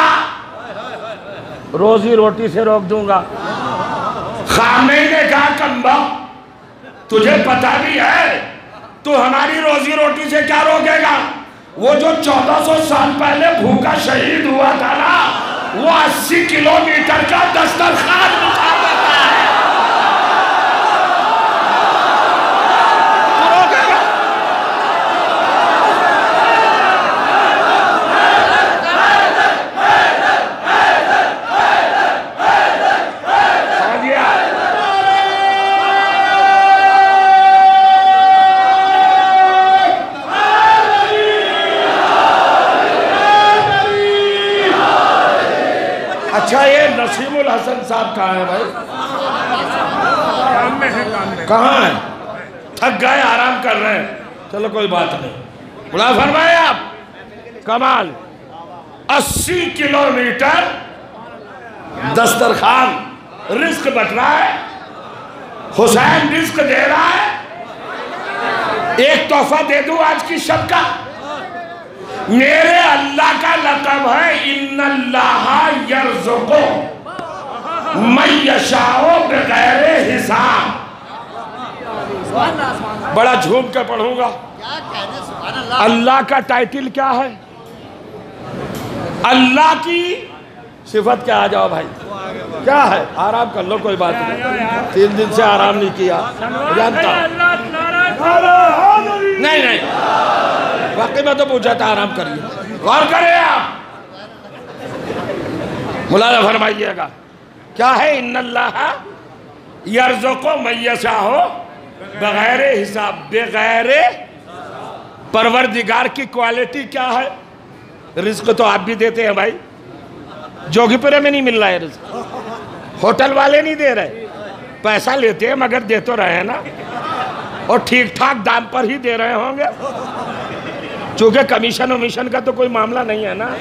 S4: روزی روٹی سے روک دوں گا. خامنئی نے کہا کمبا تجھے پتہ بھی ہے تو ہماری روزی روٹی سے کیا روکے گا؟ وہ جو 1400 سال پہلے بھوکا شہید ہوا تھا نا، وہ 80 کلومیٹر کا دسترخوان اٹھا دیتا ہے. تو روکے گا؟ اچھا یہ نسیم الحسن صاحب کہاں ہے بھائی؟ کہاں ہے؟ تھک گئے، آرام کر رہے ہیں. چلو کوئی بات نہیں. خدا فرمائے آپ. کمال 80 किलोमीटर दस्तरखान रिस्क बट रहा है, हुसैन रिस्क दे रहा है। एक तोहफा दे दूं आज की शब का, मेरे अल्लाह का लक़ब है इन्नल्लाह यर्ज़ुक़ु मन यशाओ बिग़ैर हिसाब। बड़ा झूम के पढ़ूंगा। अल्लाह का टाइटल क्या है? अल्लाह की सिफत क्या? आ जाओ भाई, क्या है? आराम कर लो, कोई बात नहीं, 3 दिन से आराम नहीं किया, जानता हूं। नहीं वाकई में तो पूछा था, आराम करिए, गौर करें आप, मुलाज़ा फरमाइएगा। क्या है? इन्नल्लाह यर्ज़ुक़ु मन यशाअ बगैर हिसाब, बगैर। परवरदिगार की क्वालिटी क्या है? रिज़्क़ तो आप भी देते हैं भाई, जोगीपुरे में नहीं मिल रहा है रिज़्क़, होटल वाले नहीं दे रहे, पैसा लेते हैं मगर दे तो रहे हैं ना, और ठीक ठाक दाम पर ही दे रहे होंगे, चूंकि कमीशन वमीशन का तो कोई मामला नहीं है ना,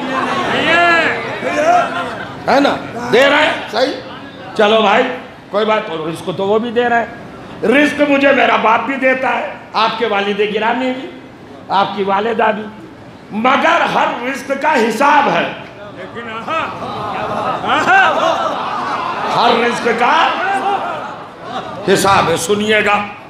S4: है ना, दे रहे हैं, सही। चलो भाई कोई बात, और रिस्क तो वो भी दे रहे हैं। रिस्क मुझे मेरा बाप भी देता है, आपके वालिद गिरामी भी, आपकी वालिदा भी, मगर हर रिस्क का हिसाब है। हर रिस्क का हिसाब है, सुनिएगा।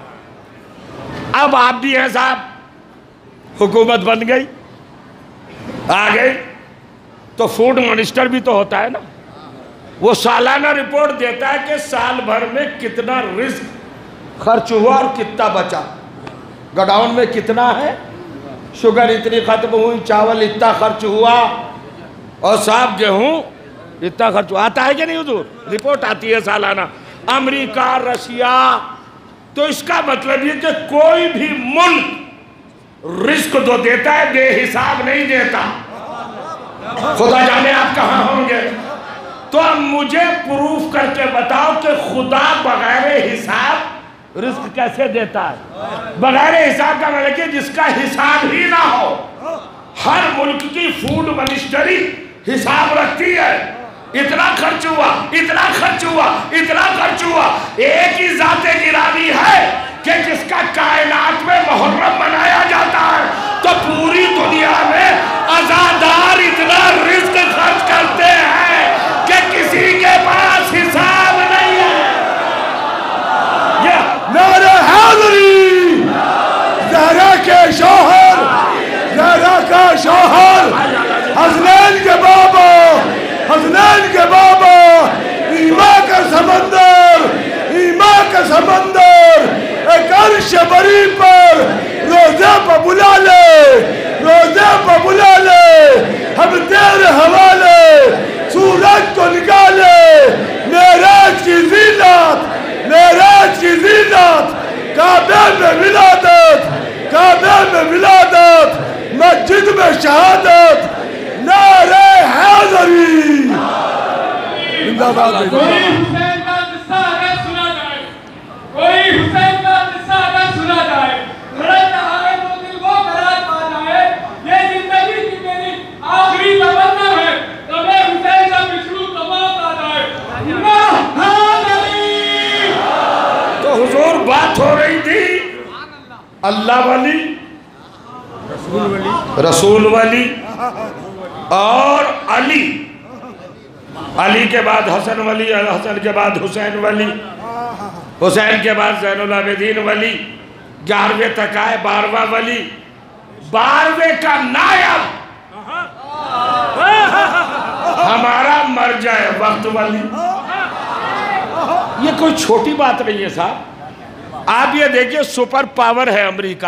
S4: अब आप भी हैं साहब, हुकूमत बन गई, आ गई, तो फूड मिनिस्टर भी तो होता है ना, वो सालाना रिपोर्ट देता है कि साल भर में कितना रिस्क खर्च हुआ और कितना बचा, गोडाउन में कितना है, शुगर इतनी खत्म हुई, चावल इतना खर्च हुआ, और साहब गेहूं इतना खर्च हुआ। आता है कि नहीं हुजूर? रिपोर्ट आती है सालाना, अमेरिका, रशिया। तो इसका मतलब ये कि कोई भी मुल्क रिस्क तो देता है, बेहिसाब नहीं देता। खुदा जाने आप कहाँ होंगे। तो अब मुझे प्रूफ करके बताओ कि खुदा बगैर हिसाब रिस्क कैसे देता है? बगैर हिसाब का मतलब कि जिसका हिसाब ही ना हो। हर मुल्क की फूड मिनिस्ट्री हिसाब रखती है, इतना खर्च हुआ, इतना खर्च हुआ, इतना खर्च हुआ। एक ही ज़ाते गिरानी है कि जिसका कायनात में मुहर्रम मनाया जाता है, तो पूरी दुनिया में अज़ादार इतना रिस्क खर्च करते हैं कि किसी के पास हिसाब नहीं है।
S2: नारे हैदरी, ज़हरा के शौहर, ज़हरा का शौहर, हसनैन के बाबा, हसनैन के बाबा, ईमान का समंदर, ईमान का समंदर, एक अर्श बरी पर रोज़े पर बुला ले, रोज़े पर बुला ले, हम तेरे हवाले सूरज को निकाले। मेराज की ज़ीनत, मेराज की ज़ीनत, काबे में विलादत, काबे में विलादत, मस्जिद में शहादत, नारे हैदरी। जिंदाबाद।
S5: कोई हुसैन का किस्सा अगर सुना जाए, कोई हुसैन का किस्सा अगर सुना जाए, लड़ाई का आगे तो दिल वो करार पा जाए, ये जिंदगी की मेरी आखिरी तमन्ना है, कभी हुसैन का विष्णु कमाल आ जाए।
S4: तो हुजूर बात हो रही थी अल्लाह वाली, रसूल वाली और अली, अली के बाद हसन वली, हसन के बाद हुसैन वली, हुसैन के बाद ज़ैनुल आबिदीन वली, 11वें तक आए 12वां वली, 12वें का नायब हमारा मर्जा है वक्त वली। ये कोई छोटी बात नहीं है साहब। आप ये देखिए, सुपर पावर है अमेरिका,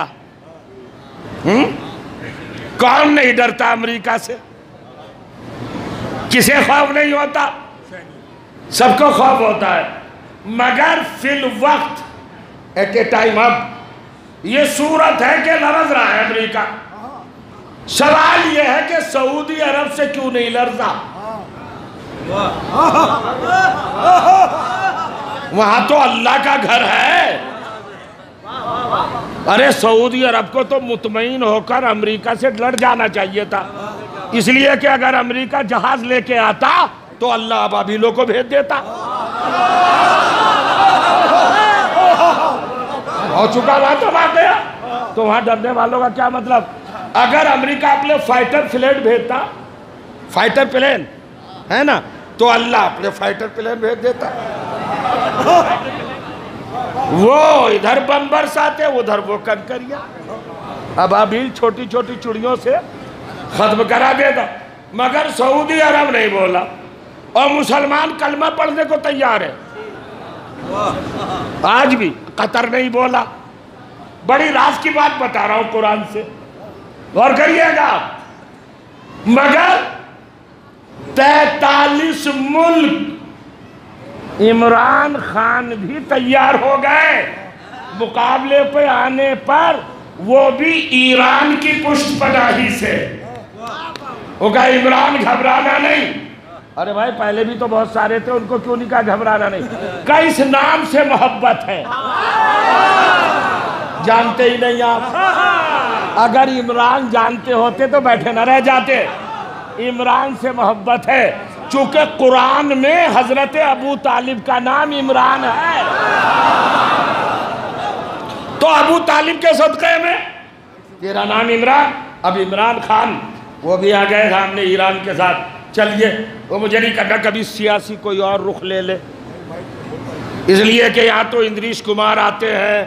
S4: कौन नहीं डरता अमेरिका से? किसे खौफ नहीं होता? सबको खौफ होता है, मगर फिल वक्त एट ए टाइम अब ये सूरत है कि लरज रहा है अमेरिका। सवाल ये है कि सऊदी अरब से क्यों नहीं लड़ता? वहां तो अल्लाह का घर है। अरे सऊदी अरब को तो मुतमईन होकर अमेरिका से लड़ जाना चाहिए था। اس لیے کہ اگر امریکہ جہاز لے کے آتا تو اللہ ابابیلوں کو بھیج دیتا. ہو چکا وہاں تو بات گیا. تو وہاں ڈرنے والوں کا کیا مطلب؟ اگر امریکہ اپنے فائٹر پلین بھیجتا، فائٹر پلین ہے نا، تو اللہ اپنے فائٹر پلین بھیج دیتا. وہ ادھر بم برساتے، ادھر وہ کنکریاں ابابیل چھوٹی چھوٹی چڑیوں سے ختم کرا دیتا. مگر سعودی عرب نہیں بولا، اور مسلمان کلمہ پڑھنے کو تیار ہے. آج بھی قطر نہیں بولا. بڑی راز کی بات بتا رہا ہوں قرآن سے، غور کریے گا. مگر 43 ملک عمران خان بھی تیار ہو گئے مقابلے پہ آنے پر، وہ بھی ایران کی پشت پناہی سے. وہ کہا عمران گھبرانا نہیں. ارے بھائی پہلے بھی تو بہت سارے تھے، ان کو کیوں نہیں کہا گھبرانا نہیں؟ کہ اس نام سے محبت ہے. جانتے ہی نہیں آپ. اگر عمران جانتے ہوتے تو بیٹھے نہ رہ جاتے. عمران سے محبت ہے، چونکہ قرآن میں حضرت ابو طالب کا نام عمران ہے. تو ابو طالب کے صدقے میں تیرا نام عمران. اب عمران خان وہ بھی آ گئے سامنے ایران کے ساتھ. چلیے وہ مجھے نہیں کرنا کبھی سیاسی کوئی اور رخ لے لے، اس لیے کہ یہاں تو اندریش کمار آتے ہیں،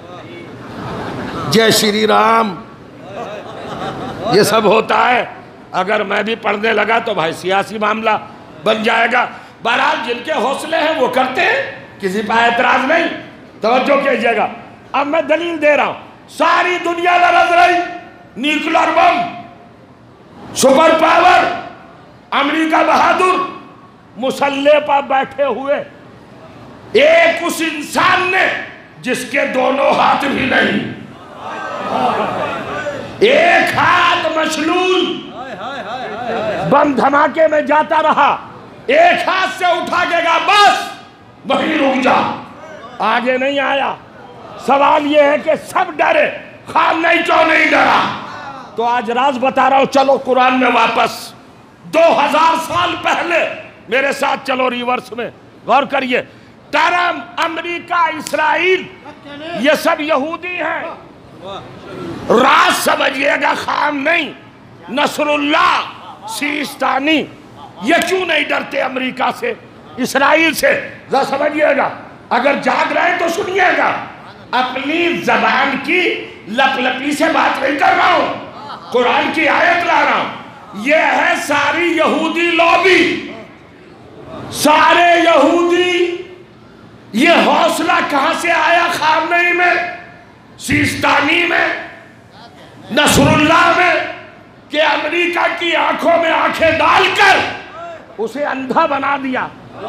S4: جے شری رام، یہ سب ہوتا ہے. اگر میں بھی پڑھنے لگا تو بھائی سیاسی معاملہ بن جائے گا. بہرحال جن کے حوصلے ہیں وہ کرتے ہیں، کسی پہ اعتراض نہیں. توجہ کیجئے گا. اب میں دلیل دے رہا ہوں. ساری دنیا لرز رہی، nuclear bomb, super power, America بہادر، مسلح پر بیٹھے ہوئے. ایک اس انسان نے جس کے دونوں ہاتھ بھی نہیں، ایک ہاتھ مشلول، بم دھماکے میں جاتا رہا، ایک ہاتھ سے اٹھا کے کہا بس وہیں رک جا، آگے نہیں آیا. سوال یہ ہے کہ سب ڈرے، خامنہ ای کیوں نہیں ڈرا؟ تو آج راز بتا رہا ہوں. چلو قرآن میں واپس 2000 سال پہلے میرے ساتھ چلو ریورس میں. غور کریے. ٹرمپ، امریکہ، اسرائیل، یہ سب یہودی ہیں. راز سمجھئے گا، خام نہیں. نصر اللہ، سیستانی، یہ کیوں نہیں ڈرتے امریکہ سے، اسرائیل سے؟ ذرا سمجھئے گا. اگر جاگ رہے تو سنیے گا. اپنی زبان کی لپ لپی سے بات نہیں کر رہا ہوں، قرآن کی آیت لا رہا ہوں. یہ ہے ساری یہودی لوبی، سارے یہودی. یہ حوصلہ کہاں سے آیا؟ خامنئی میں، سیستانی میں، نصر اللہ میں، کہ امریکہ کی آنکھوں میں آنکھیں ڈال کر اسے اندھا بنا دیا،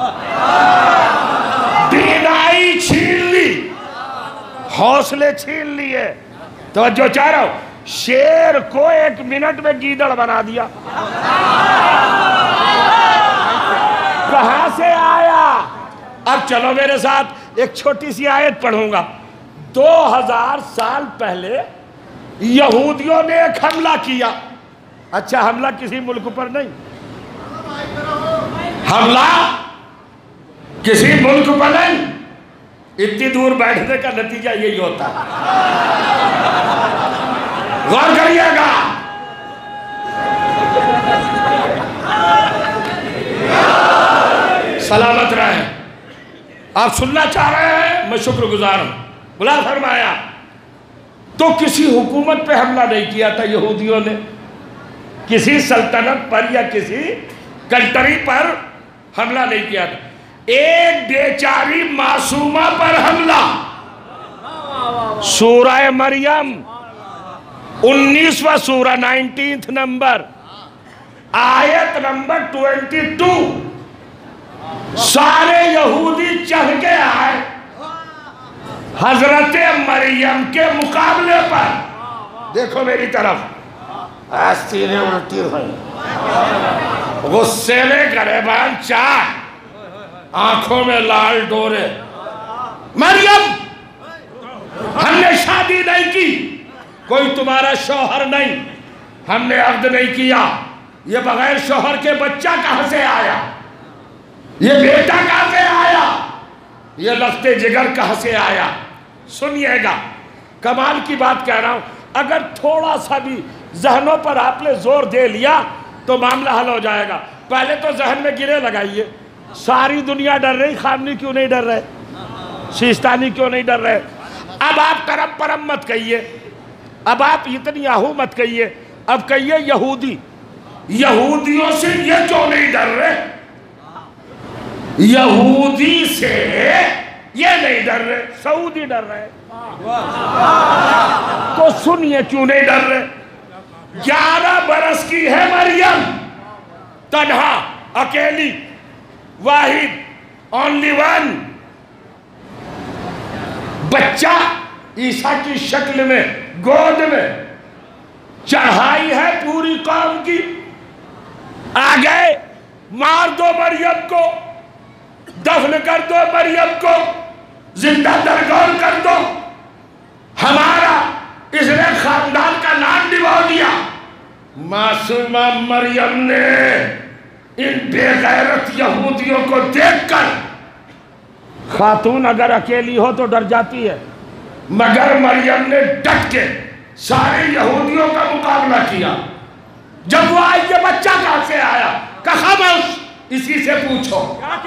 S4: بینائی چھین لی، حوصلے چھین لیے. توجہ چاہ رہا ہوں. شیر کو 1 منٹ میں گیدڑ بنا دیا. کہاں سے آیا؟ اب چلو میرے ساتھ ایک چھوٹی سی آیت پڑھوں گا. 2000 سال پہلے یہودیوں نے ایک حملہ کیا. اچھا، حملہ کسی ملک پر نہیں، حملہ کسی ملک پر نہیں. اتنی دور بیٹھنے کا نتیجہ یہی ہوتا ہے. غور کریے گا. سلامت رہیں. آپ سننا چاہ رہے ہیں، میں شکر گزار ہوں. بلا فرمایا تو کسی حکومت پہ حملہ نہیں کیا تھا یہودیوں نے، کسی سلطنت پر یا کسی کنٹری پر حملہ نہیں کیا تھا. ایک بیچاری معصومہ پر حملہ. سورہ مریم 19واں سورہ 19 نمبر، آیت نمبر 22. سارے یہودی چڑھ کے آئے حضرت مریم کے مقابلے پر. دیکھو میری طرف، آستینیں اڑتی ہوئی، غصے میں گریبان چاٹ، آنکھوں میں لال ڈورے. مریم، ہم نے شادی نہیں کی، کوئی تمہارا شوہر نہیں، ہم نے عقد نہیں کیا، یہ بغیر شوہر کے بچہ کہاں سے آیا؟ یہ بیٹا کہاں سے آیا؟ یہ لخت جگر کہاں سے آیا؟ سنیے گا، کمال کی بات کہہ رہا ہوں، اگر تھوڑا سا بھی ذہنوں پر آپ نے زور دے لیا تو معاملہ حل ہو جائے گا۔ پہلے تو ذہن میں گرے لگائیے، ساری دنیا ڈر رہی، خامنی کیوں نہیں ڈر رہے؟ سیستانی کیوں نہیں ڈر رہے؟ اب آپ کرم پرم مت کہیے، اب آپ اتنی آہو مت کہیے، اب کہیے یہودی، یہودیوں سے یہ کیوں نہیں ڈر رہے؟ یہودی سے یہ نہیں ڈر رہے، سعودی ڈر رہے۔ تو سنیے کیوں نہیں ڈر رہے۔ 11 برس کی ہے مریم، تنہا، اکیلی، واحد، اونلی ون، بچہ عیسیٰ کی شکل میں گود میں، چڑھائی ہے پوری قوم کی، آ گئے مار دو مریم کو، دفن کر دو مریم کو، زندہ درگور کر دو، ہمارا اس نے خاندان کا نام ڈبو دیا۔ معصومہ مریم نے ان بے غیرت یہودیوں کو دیکھ کر، خاتون اگر اکیلی ہو تو ڈر جاتی ہے، مگر مریم نے ڈٹ کے سارے یہودیوں کا مقابلہ کیا۔ جب وہ آئی یہ بچہ کہاں سے آیا؟ کہا خاموش، اسی سے پوچھو۔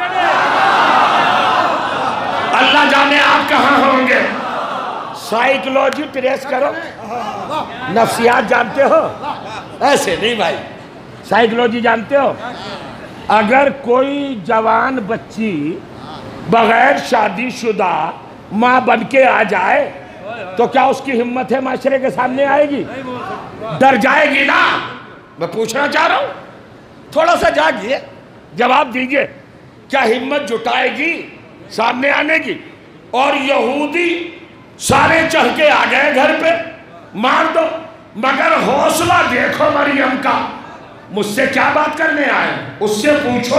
S4: اللہ جانے آپ کہاں ہوں گے۔ سائیکلوجی ٹریس کرو، نفسیات جانتے ہو؟ ایسے نہیں بھائی، سائیکلوجی جانتے ہو؟ اگر کوئی جوان بچی بغیر شادی شدہ ماں بن کے آ جائے تو کیا اس کی ہمت ہے معاشرے کے سامنے آئے گی؟ ڈر جائے گی نا۔ میں پوچھنا چاہ رہا ہوں، تھوڑا سا جاگیے، جواب دیجئے، کیا ہمت جٹائے گی سامنے آنے کی؟ اور یہودی سارے چڑھ کے آ گئے گھر پہ، مار دو، مگر حوصلہ دیکھو مریم کا۔ مجھ سے کیا بات کرنے آئے؟ اس سے پوچھو۔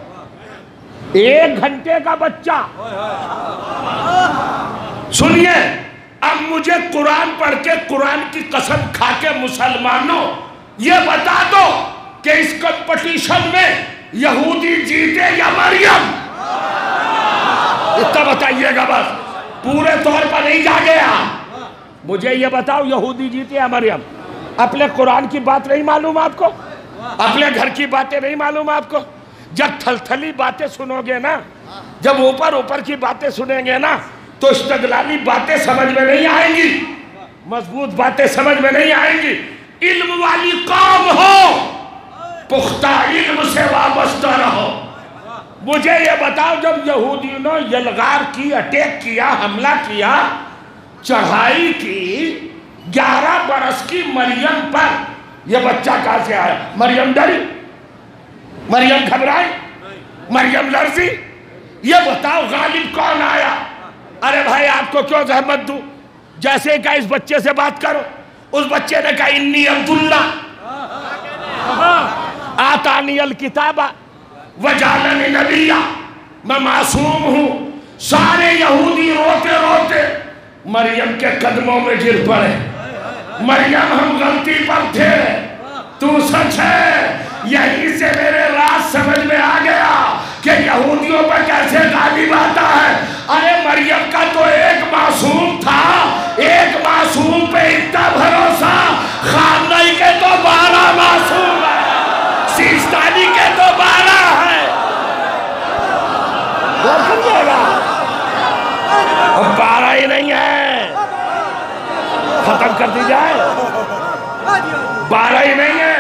S4: 1 گھنٹے کا بچہ۔ سنیے، اب مجھے قرآن پڑھ کے، قرآن کی قسم کھا کے مسلمانوں یہ بتا دو کہ اس کمپٹیشن میں یہودی جیتے یا مریم؟ اتنا بتائیے گا بس، پورے طور پر نہیں جا گیا۔ مجھے یہ بتاؤ یہودی جیتے یا مریم؟ اپنے قرآن کی بات نہیں معلوم آپ کو؟ اپنے گھر کی باتیں نہیں معلوم آپ کو؟ جب تھلتھلی باتیں سنو گے نا، جب اوپر کی باتیں سنیں گے نا، تو استدلالی باتیں سمجھ میں نہیں آئیں گی، مضبوط باتیں سمجھ میں نہیں آئیں گی۔ علم والی قوم ہو، پختہ علم سے وابستہ رہو۔ مجھے یہ بتاؤ، جب یہودیوں نے یلغار کی، اٹیک کیا، حملہ کیا، چڑھائی کی 11 برس کی مریم پر، یہ بچہ کہاں سے آیا؟ مریم ڈری؟ مریم گھبرائی؟ مریم لرزی؟ یہ بتاؤ غالب کون آیا؟ ارے بھائی آپ کو کیوں زحمت دوں؟ جیسے ہی کہا اس بچے سے بات کرو، اس بچے نے کہا انی عبداللہ آتانی الکتابہ وجعلنی نبیہ، میں معصوم ہوں۔ سارے یہودی روتے روتے مریم کے قدموں میں گر پڑے۔ مریم ہم غلطی پر تھے، تو سچ ہے۔ یہیں سے میرے راز سمجھ میں آ گیا کہ یہودیوں پر کیسے غالب آتا ہے۔ ارے مریم کا تو ایک معصوم تھا، ایک معصوم پہ اتنا بھروسہ، خامنئی کے تو 12 معصوم ہے، سیستانی کے تو 12 ہے۔ وہ سمجھے گا، 12 ہی نہیں ہے، ختم کر دی جائے، 12 ہی نہیں ہے۔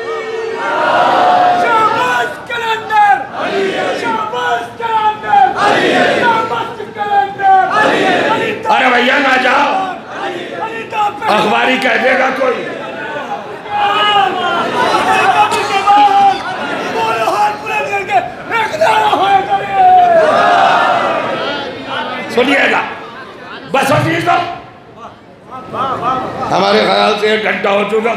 S5: شاباش کلندر، شاباش کلندر، شاباش کلندر۔
S4: ارے بھیا نہ جاؤ، اخباری کہہ دے گا کوئی۔ سنیے گا بس عزیزوں، ہمارے خیال سے 1 گھنٹہ ہو چکا،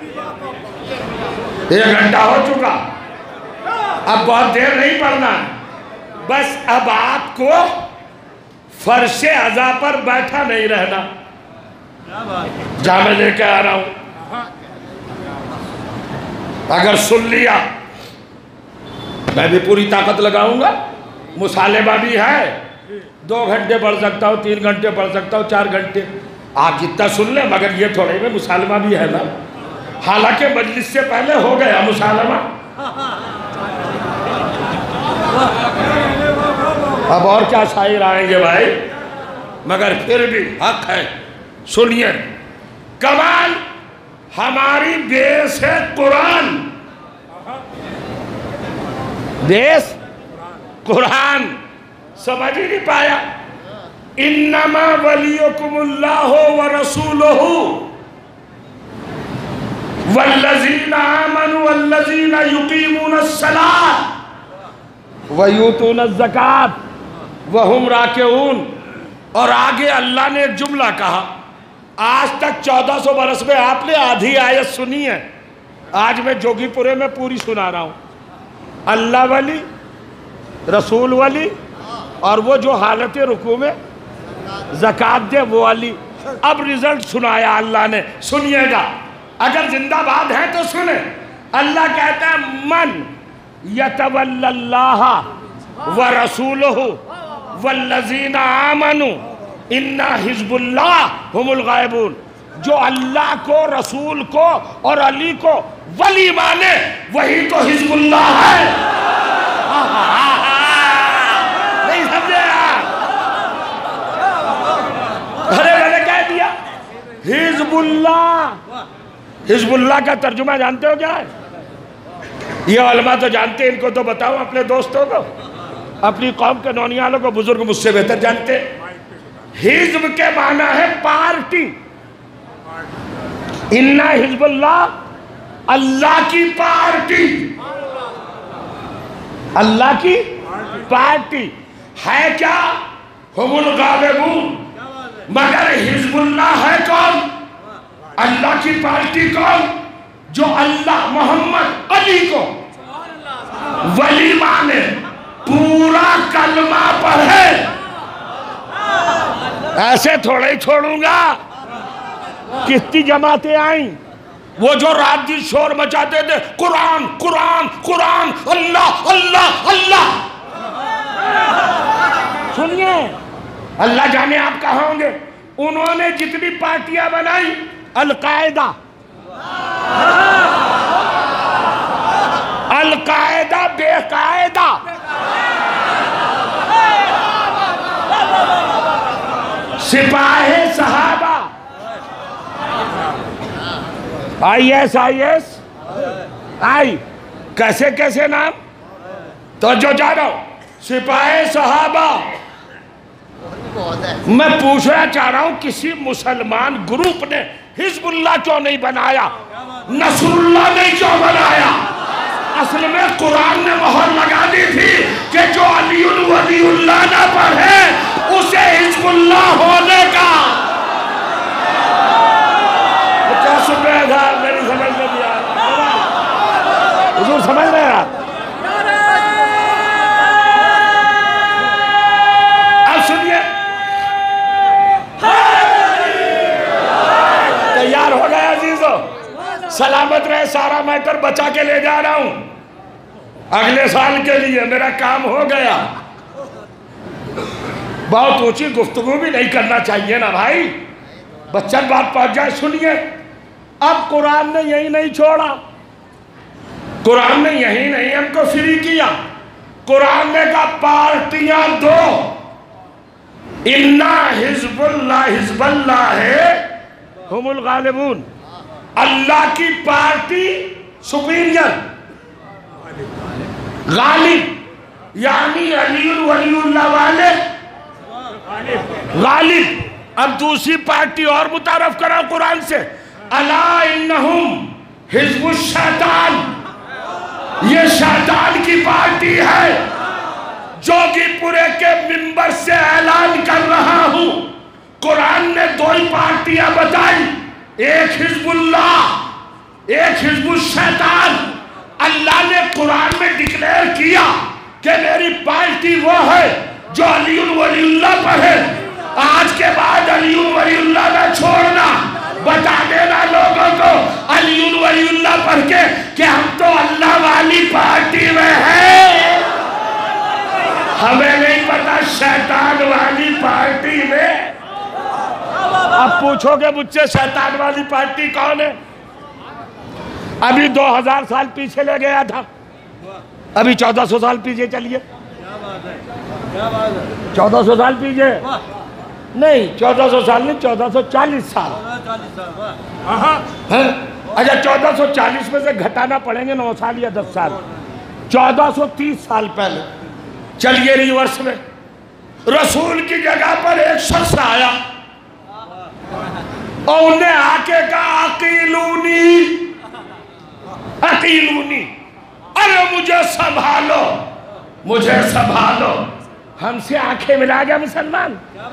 S4: 1 گھنٹہ ہو چکا، اب بہت دیر نہیں پڑھنا، بس اب آپ کو فرش عزا پر بیٹھا نہیں رہنا۔ جہاں میں لے کے آ رہا ہوں अगर सुन लिया मैं भी पूरी ताकत लगाऊंगा। मुसालिमा भी है, 2 घंटे पढ़ सकता हूँ, 3 घंटे पढ़ सकता हूँ, 4 घंटे, आप जितना सुन ले, मगर ये थोड़े में मुसालिमा भी है ना। हालांकि मजलिस से पहले हो गया मुसालिमा, अब और क्या शायर आएंगे भाई, मगर फिर भी हक है। सुनिए, कमाल हमारी बेस है कुरान, बेस कुरान, समझ ही नहीं पाया। इन्नमा वलियुकुमुल्लाहु व रसूलुहु वल्लज़ीना आमनु वल्लज़ीना युक़ीमूनस्सलात व यूतूनज़्ज़कात व हुम राकिऊन। और आगे अल्लाह ने एक जुमला कहा, आज तक 1400 बरस में आपने आधी आयत सुनी है, आज मैं जोगीपुरे में पूरी सुना रहा हूँ। अल्लाह वली, रसूल वली, और वो जो हालत रुकू में ज़कात दे वो वाली। अब रिजल्ट सुनाया अल्लाह ने, सुनिएगा, अगर जिंदाबाद है तो सुने। अल्लाह कहता है मन यतवल्लल्लाह व रसूलुहु वल्लज़ीना आमनु इन्ना हिज़्बुल्लाह हुमुल गायबून। जो अल्लाह को, रसूल को और अली को वली माने वही तो हिज़्बुल्लाह है। नहीं समझे यार? अरे मैंने कह दिया हिज़्बुल्लाह। हिज़्बुल्लाह का तर्जुमा जानते हो क्या है? ये उलमा तो जानते हैं, इनको तो बताओ अपने दोस्तों को, अपनी कौम के नौनियालों को, बुजुर्ग मुझसे बेहतर जानते। हिज़्ब के माना है पार्टी। इन्ना हिज़्बुल्लाह, अल्लाह की पार्टी, अल्लाह की पार्टी है क्या? हुमुल गालिबून। मगर हिज़्बुल्लाह है कौन? अल्लाह की पार्टी कौन? जो अल्लाह, मोहम्मद, अली को वली माने, पूरा कलमा पढ़े। ऐसे थोड़े ही छोड़ूंगा। कितनी जमातें आई वो जो रात दिन शोर मचाते थे, कुरान कुरान कुरान, अल्लाह अल्लाह अल्लाह। सुनिए, अल्लाह जाने आप कहाँ होंगे। उन्होंने जितनी पार्टियां बनाई, अल-कायदा, अल-कायदा बेकायदा, सिपाही सहाबा, IS आई, कैसे कैसे नाम, तो जो जा रहा हूं, सिपाही सहाबा। मैं पूछना चाह रहा हूं, किसी मुसलमान ग्रुप ने हिज़्बुल्लाह क्यों नहीं बनाया, नसरुल्लाह ने क्यों बनाया? असल में कुरान ने मोहर लगा दी थी कि जो अलीउल वलीउल्लाह ना पढ़े उसे हिज़्बुल्लाह होने का। क्या सुन रहे हैं साहब? मेरी समझ में नहीं आ रहा। हुजूर समझ रहे हैं आप? अब सुनिए, तैयार हो गए अजीजों? सलामत रहे, सारा मैटर बचा के ले जा रहा हूं अगले साल के लिए। मेरा काम हो गया। बहुत ऊंची गुफ्तगू भी नहीं करना चाहिए ना भाई, बच्चन बात पहुंच जाए। सुनिए, अब कुरान ने यही नहीं छोड़ा, कुरान ने यही नहीं हमको फ्री किया। कुरान ने कहा पार्टियां दो, इन्ना हिज़्बुल्लाह, हिज़्बुल्लाह है हुमुल गालिबून। अल्लाह की पार्टी सुपीरियर, गालिब, यानी अलीउल वलीउल्लाह वाले गालिब। अब दूसरी पार्टी और मुतारफ करा कुरान से, अला इन्नहुम हिज़्बुश शैतान, ये शैतान की पार्टी है। जोगीपुरे के मिंबर से ऐलान कर रहा हूं, कुरान ने 2 ही पार्टियां बताई, एक हिज़्बुल्लाह, एक हिज़्बुश शैतान। अल्लाह ने कुरान में डिक्लेयर किया कि मेरी पार्टी वो है जो अलीउल वलीउल्लाह पढ़े। आज के बाद अलीउल वलीउल्लाह ना छोड़ना, बता देना लोग لوگوں کو علی ولی اللہ پڑھ کے کہ ہم تو اللہ والی پارٹی میں ہیں، ہمیں نہیں پتا شیطان والی پارٹی میں۔ اب پوچھو گے مجھ سے شیطان والی پارٹی کون ہے؟ ابھی 2000 سال پیچھے لے گیا تھا، ابھی 1400 سال پیچھے چلیے، 1400 سال پیچھے نہیں، 1400 سال نہیں، 1440 سال۔ اچھا 1440 میں سے گھٹانا پڑیں گے 9 سال یا 10 سال، 1430 سال پہلے چلیے ریورس میں، رسول کی جگہ پر ایک شخص آیا اور انہیں آ کے کہا عقیلونی عقیلونی، ارے مجھے سنبھالو مجھے سنبھالو۔ ہم سے آنکھیں ملا گیا مسلمان،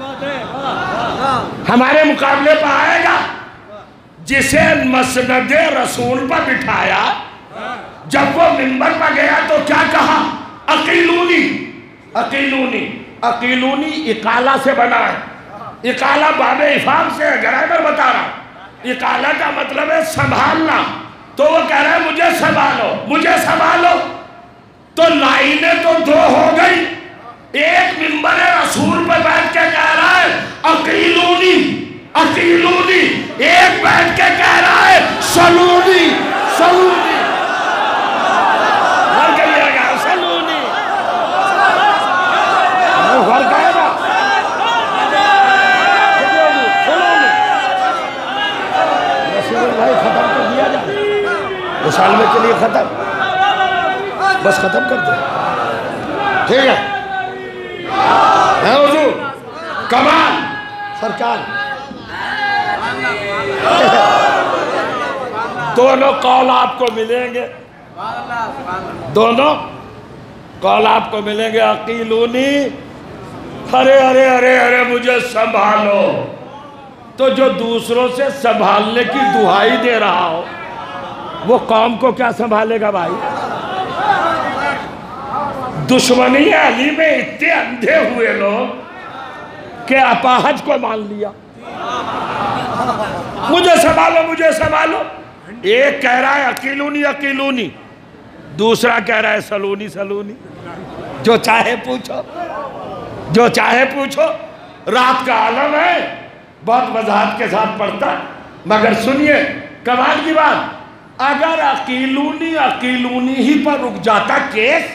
S4: ہمارے مقابلے پہ آئے گا؟ جسے مسند رسول پر بٹھایا، جب وہ منبر پر گیا تو کیا کہا؟ عقیلونی عقیلونی۔ عقیلونی اقالہ سے بنا ہے، اقالہ باب افہام سے ہے، گرامر بتا رہا۔ اقالہ کا مطلب ہے سنبھالنا، تو وہ کہہ رہا ہے مجھے سنبھالو مجھے سنبھالو۔ تو لائنیں تو 2 ہو گئی، ایک منبر رسول پہ بیٹھ کے کہہ رہا ہے عقیلونی عقیلونی، ایک بیٹھ کے کہہ رہا ہے سلونی سلونی، ہر کہیے گا سلونی، ہر کہے گا رسول بھائی ختم کر دیا جائے، مسالمے کے لیے ختم، بس ختم کر دیں، ٹھیک ہے؟ ہے حضور کمال سرکار۔ دونوں قول آپ کو ملیں گے، دونوں قول آپ کو ملیں گے، عقیلونی ارے ارے ارے ارے مجھے سنبھالو۔ تو جو دوسروں سے سنبھالنے کی دہائی دے رہا ہو وہ قوم کو کیا سنبھالے گا بھائی؟ دشمنی علی میں اتنے اندھے ہوئے لوگ کہ اپاہج کو مان لیا، مجھے سنبھالو مجھے سنبھالو۔ ایک کہہ رہا ہے عقیلونی عقیلونی، دوسرا کہہ رہا ہے سلونی سلونی، جو چاہے پوچھو جو چاہے پوچھو۔ رات کا عالم ہے، بہت وضاحت کے ساتھ پڑھتا، مگر سنیے کمال کی بات، اگر عقیلونی عقیلونی ہی پر رک جاتا کیس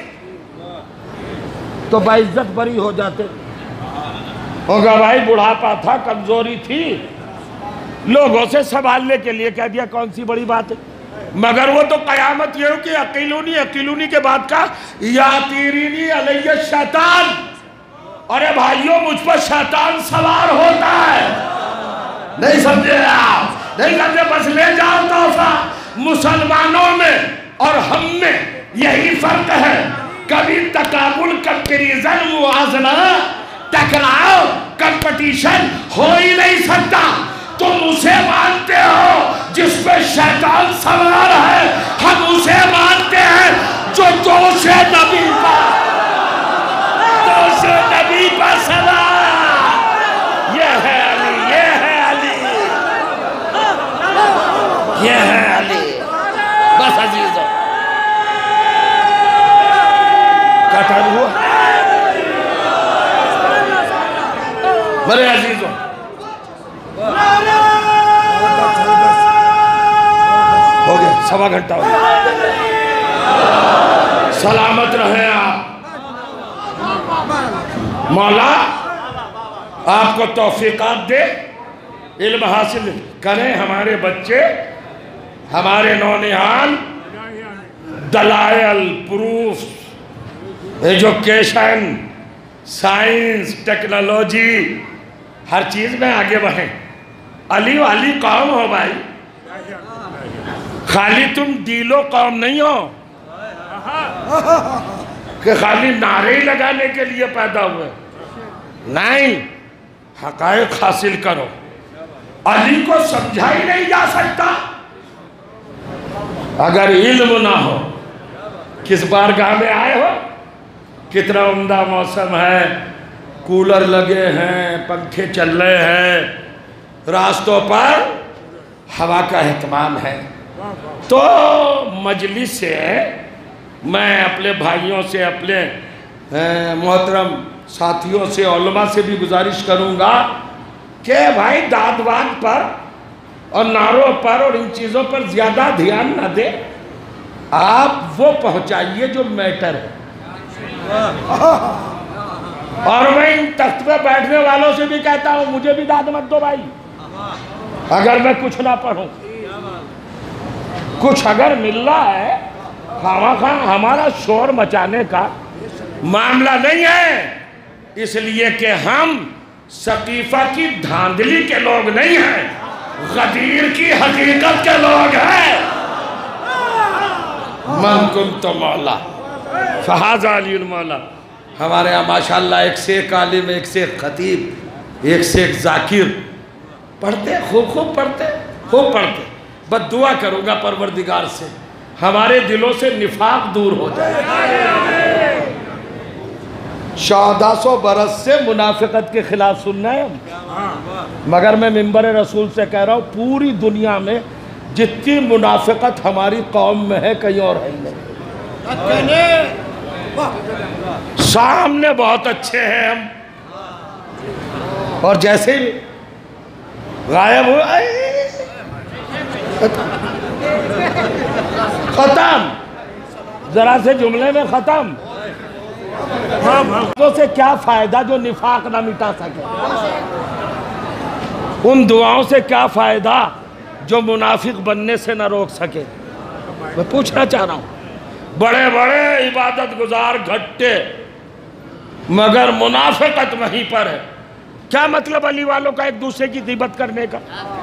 S4: تو باعزت بری ہو جاتے، ہوگا بھائی بڑھاپا تھا کمزوری تھی، لوگوں سے سنبھالنے کے لیے کہہ دیا، کون سی بڑی بات ہے؟ مگر وہ تو قیامت یہ ہو کہ عقیلونی عقیلونی کے بعد کا یا تیرینی علیہ الشیطان، ارے بھائیوں مجھ پر شیطان سوار ہوتا ہے، نہیں سمجھے آپ؟ نہیں سمجھے؟ بس لے جاؤ تحفہ۔ مسلمانوں میں اور ہم میں یہی فرق ہے، کبھی تقابل کمپیریزن موازنہ ٹکراؤ کمپٹیشن ہو ہی نہیں سکتا۔ تم اسے مانتے ہو جس پہ شیطان سوار ہے، ہم اسے مانتے ہیں جو جوش نبی پر سوار۔ یہ ہے علی یہ ہے علی یہ ہے علی۔ بس عزیزو کیا ٹائم ہوا؟ بڑے عزیزوں ہو گیا، 1.25 گھنٹہ ہو گیا، سلامت رہیں آپ۔ مولا آپ کو توفیقات دے، علم حاصل کریں ہمارے بچے، ہمارے نونہال، دلائل پروف ایجوکیشن سائنس ٹیکنالوجی ہر چیز میں آگے بڑھیں۔ علی والی قوم ہو بھائی، خالی تم دیلو قوم نہیں ہو کہ خالی نعرے لگانے کے لیے پیدا ہوئے، نہیں، حقائق حاصل کرو۔ علی کو سمجھا ہی نہیں جا سکتا اگر علم نہ ہو۔ کس بارگاہ میں آئے ہو؟ کتنا عمدہ موسم ہے، کولر لگے ہیں، پنکھے چل رہے ہیں، راستوں پر हवा का एहतमाम है। तो मजलिस से मैं अपने भाइयों से, अपने मोहतरम साथियों से, उलमा से भी गुजारिश करूँगा कि भाई दाद वाद पर और नारों पर और इन चीज़ों पर ज़्यादा ध्यान न दे, आप वो पहुँचाइए जो मैटर है। और मैं इन तख्त पे बैठने वालों से भी कहता हूँ, मुझे भी दाद मत दो भाई, अगर मैं कुछ ना पढ़ूं। कुछ अगर मिल रहा है, खामखा हमारा शोर मचाने का मामला नहीं है, इसलिए कि हम सकीफा की धांधली के लोग नहीं हैं, गदीर की हकीकत के लोग हैं। मन कुंत मौला फहाज़ा अलीउल मौला। हमारे यहाँ माशाअल्लाह एक से एक आलिम, एक से एक खतीब, एक से एक जाकिर पढ़ते, खूब पढ़ते। बस दुआ करूँगा परवरदिगार से हमारे दिलों से निफाक दूर हो जाए। 1400 बरस से मुनाफिकत के खिलाफ सुनना है हम, मगर मैं मिंबर रसूल से कह रहा हूँ, पूरी दुनिया में जितनी मुनाफिकत हमारी कौम में है कहीं और है नहीं। सामने बहुत अच्छे हैं हम, और जैसे ही गायब हो खत्म, जरा से जुमले में खत्म। तो से क्या फायदा जो निफाक ना मिटा सके, उन दुआओं से क्या फायदा जो मुनाफिक बनने से ना रोक सके। मैं पूछना चाह रहा हूँ, बड़े बड़े इबादत गुजार घट्टे, मगर मुनाफिकत वहीं पर है। क्या मतलब अली वालों का एक दूसरे की ग़ीबत करने का?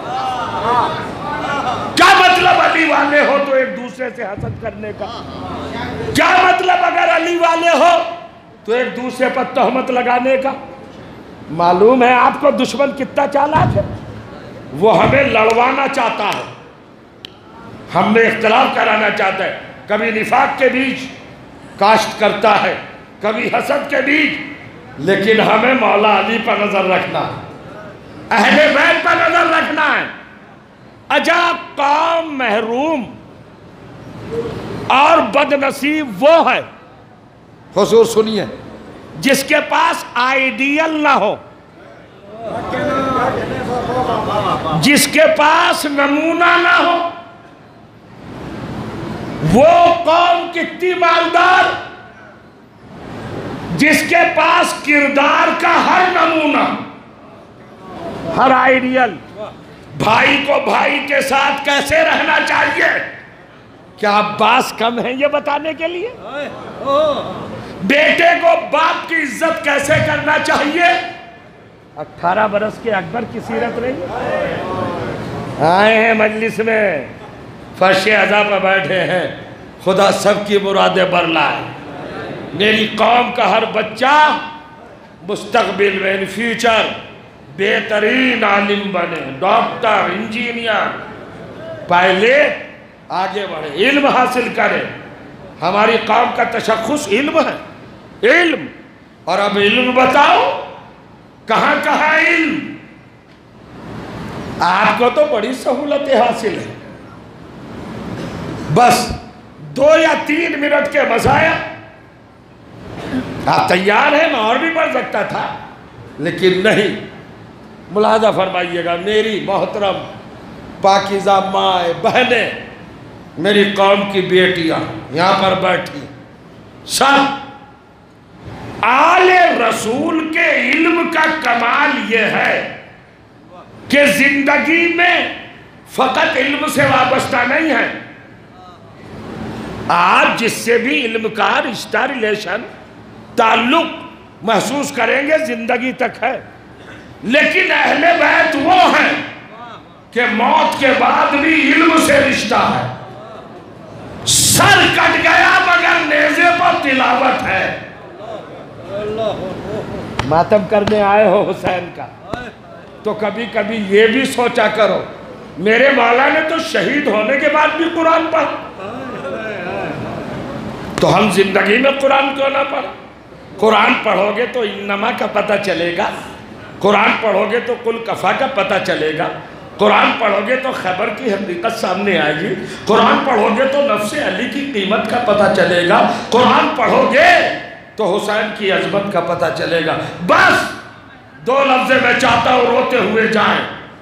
S4: क्या मतलब अली वाले हो तो एक दूसरे से हसद करने का? क्या मतलब अगर अली वाले हो तो एक दूसरे पर तहमत लगाने का? मालूम है आपको दुश्मन कितना चालाक है? वो हमें लड़वाना चाहता है, हमें इख्तिलाफ कराना चाहता है। कभी निफाक के बीज काश्त करता है, कभी हसद के बीज, लेकिन हमें मौला अली पर नजर रखना है, अहले बैत पर नजर रखना है। अजा कौम महरूम और बदनसीब वो है, हुजूर सुनिए, जिसके पास आइडियल ना हो, जिसके पास नमूना ना हो। वो कौम कितनी मालदार जिसके पास किरदार का हर नमूना, हर आइडियल। भाई को भाई के साथ कैसे रहना चाहिए, क्या अब्बास कम है ये बताने के लिए? बेटे को बाप की इज्जत कैसे करना चाहिए, 18 बरस के अकबर की सीरत रही। आए हैं मजलिस में, फर्श अज़ा पर बैठे हैं, खुदा सबकी मुरादें बरलाए। मेरी कौम का हर बच्चा मुस्तकबिल में, इन फ्यूचर बेहतरीन आलिम बने, डॉक्टर, इंजीनियर, पायलट, आगे बढ़े, इल्म हासिल करे। हमारी कौम का तशख्खुस इल्म है, इल्म। और अब इल्म बताओ कहाँ कहाँ इल्म? आपको तो बड़ी सहूलतें हासिल है, बस 2 या 3 मिनट के मसाया आप तैयार हैं। मैं और भी पढ़ सकता था, लेकिन नहीं। मुलाजा फरमाइएगा, मेरी मोहतरम पाकीज़ा माए बहनें, मेरी कौम की बेटियां यहाँ पर बैठी, सब आले रसूल के इल्म का कमाल ये है कि जिंदगी में फकत इल्म से वाबस्ता नहीं है। आप जिससे भी इल्म का रिश्ता, रिलेशन, ताल्लुक महसूस करेंगे जिंदगी तक है। लेकिन अहले बैत वो हैं कि मौत के बाद भी इल्म से रिश्ता है। सर कट गया मगर नेज़े पर तिलावत है। मातम करने आए हो हुसैन का, तो कभी कभी ये भी सोचा करो, मेरे मौला ने तो शहीद होने के बाद भी कुरान पढ़ा, तो हम जिंदगी में कुरान क्यों ना पढ़ा? कुरान पढ़ोगे तो इन्नमा का पता चलेगा, कुरान पढ़ोगे तो कुल कफा का पता चलेगा, قرآن پڑھو گے تو خیبر کی حقیقت سامنے آئے گی، قرآن پڑھو گے تو نفس علی کی قیمت کا پتہ چلے گا، قرآن پڑھو گے تو حسین کی عظمت کا پتہ چلے گا۔ بس 2 لفظ میں چاہتا ہوں روتے ہوئے جائیں۔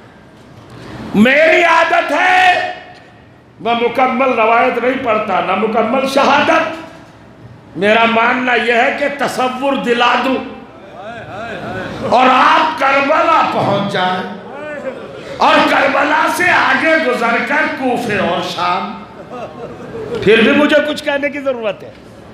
S4: میری عادت ہے میں مکمل روایت نہیں پڑھتا، نہ مکمل شہادت، میرا ماننا یہ ہے کہ تصور دلا دوں اور آپ کربلا پہنچ جائیں اور کربلا سے آگے گزر کر کوفے اور شام۔ پھر بھی مجھے کچھ کہنے کی ضرورت ہے۔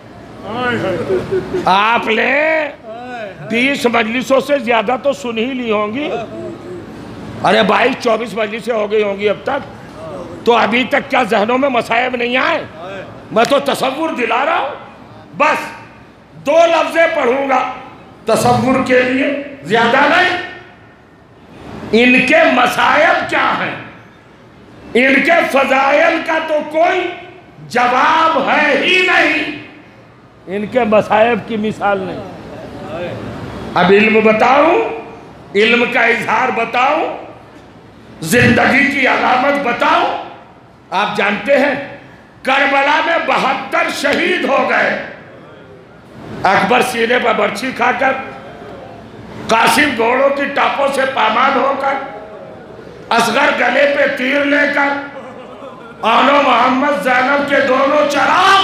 S4: آپ نے 20 مجلسوں سے زیادہ تو سن ہی لی ہوں گی، ارے 22-24 مجلسیں ہو گئی ہوں گی اب تک، تو ابھی تک کیا ذہنوں میں مصائب نہیں آئے؟ میں تو تصور دلا رہا ہوں۔ بس 2 لفظیں پڑھوں گا تصور کے لیے، زیادہ نہیں۔ ان کے مصائب کیا ہیں، ان کے فضائل کا تو کوئی جواب ہے ہی نہیں، ان کے مصائب کی مثال نہیں۔ اب علم بتاؤں، علم کا اظہار بتاؤں، زندگی کی علامت بتاؤں۔ آپ جانتے ہیں کربلا میں 72 شہید ہو گئے۔ اکبر سینے پر برچھی کھا کر، قاسم گھوڑوں کی ٹاپوں سے پامال ہو کر، اصغر گلے پہ تیر لے کر، آنو محمد زینب کے دونوں چراغ۔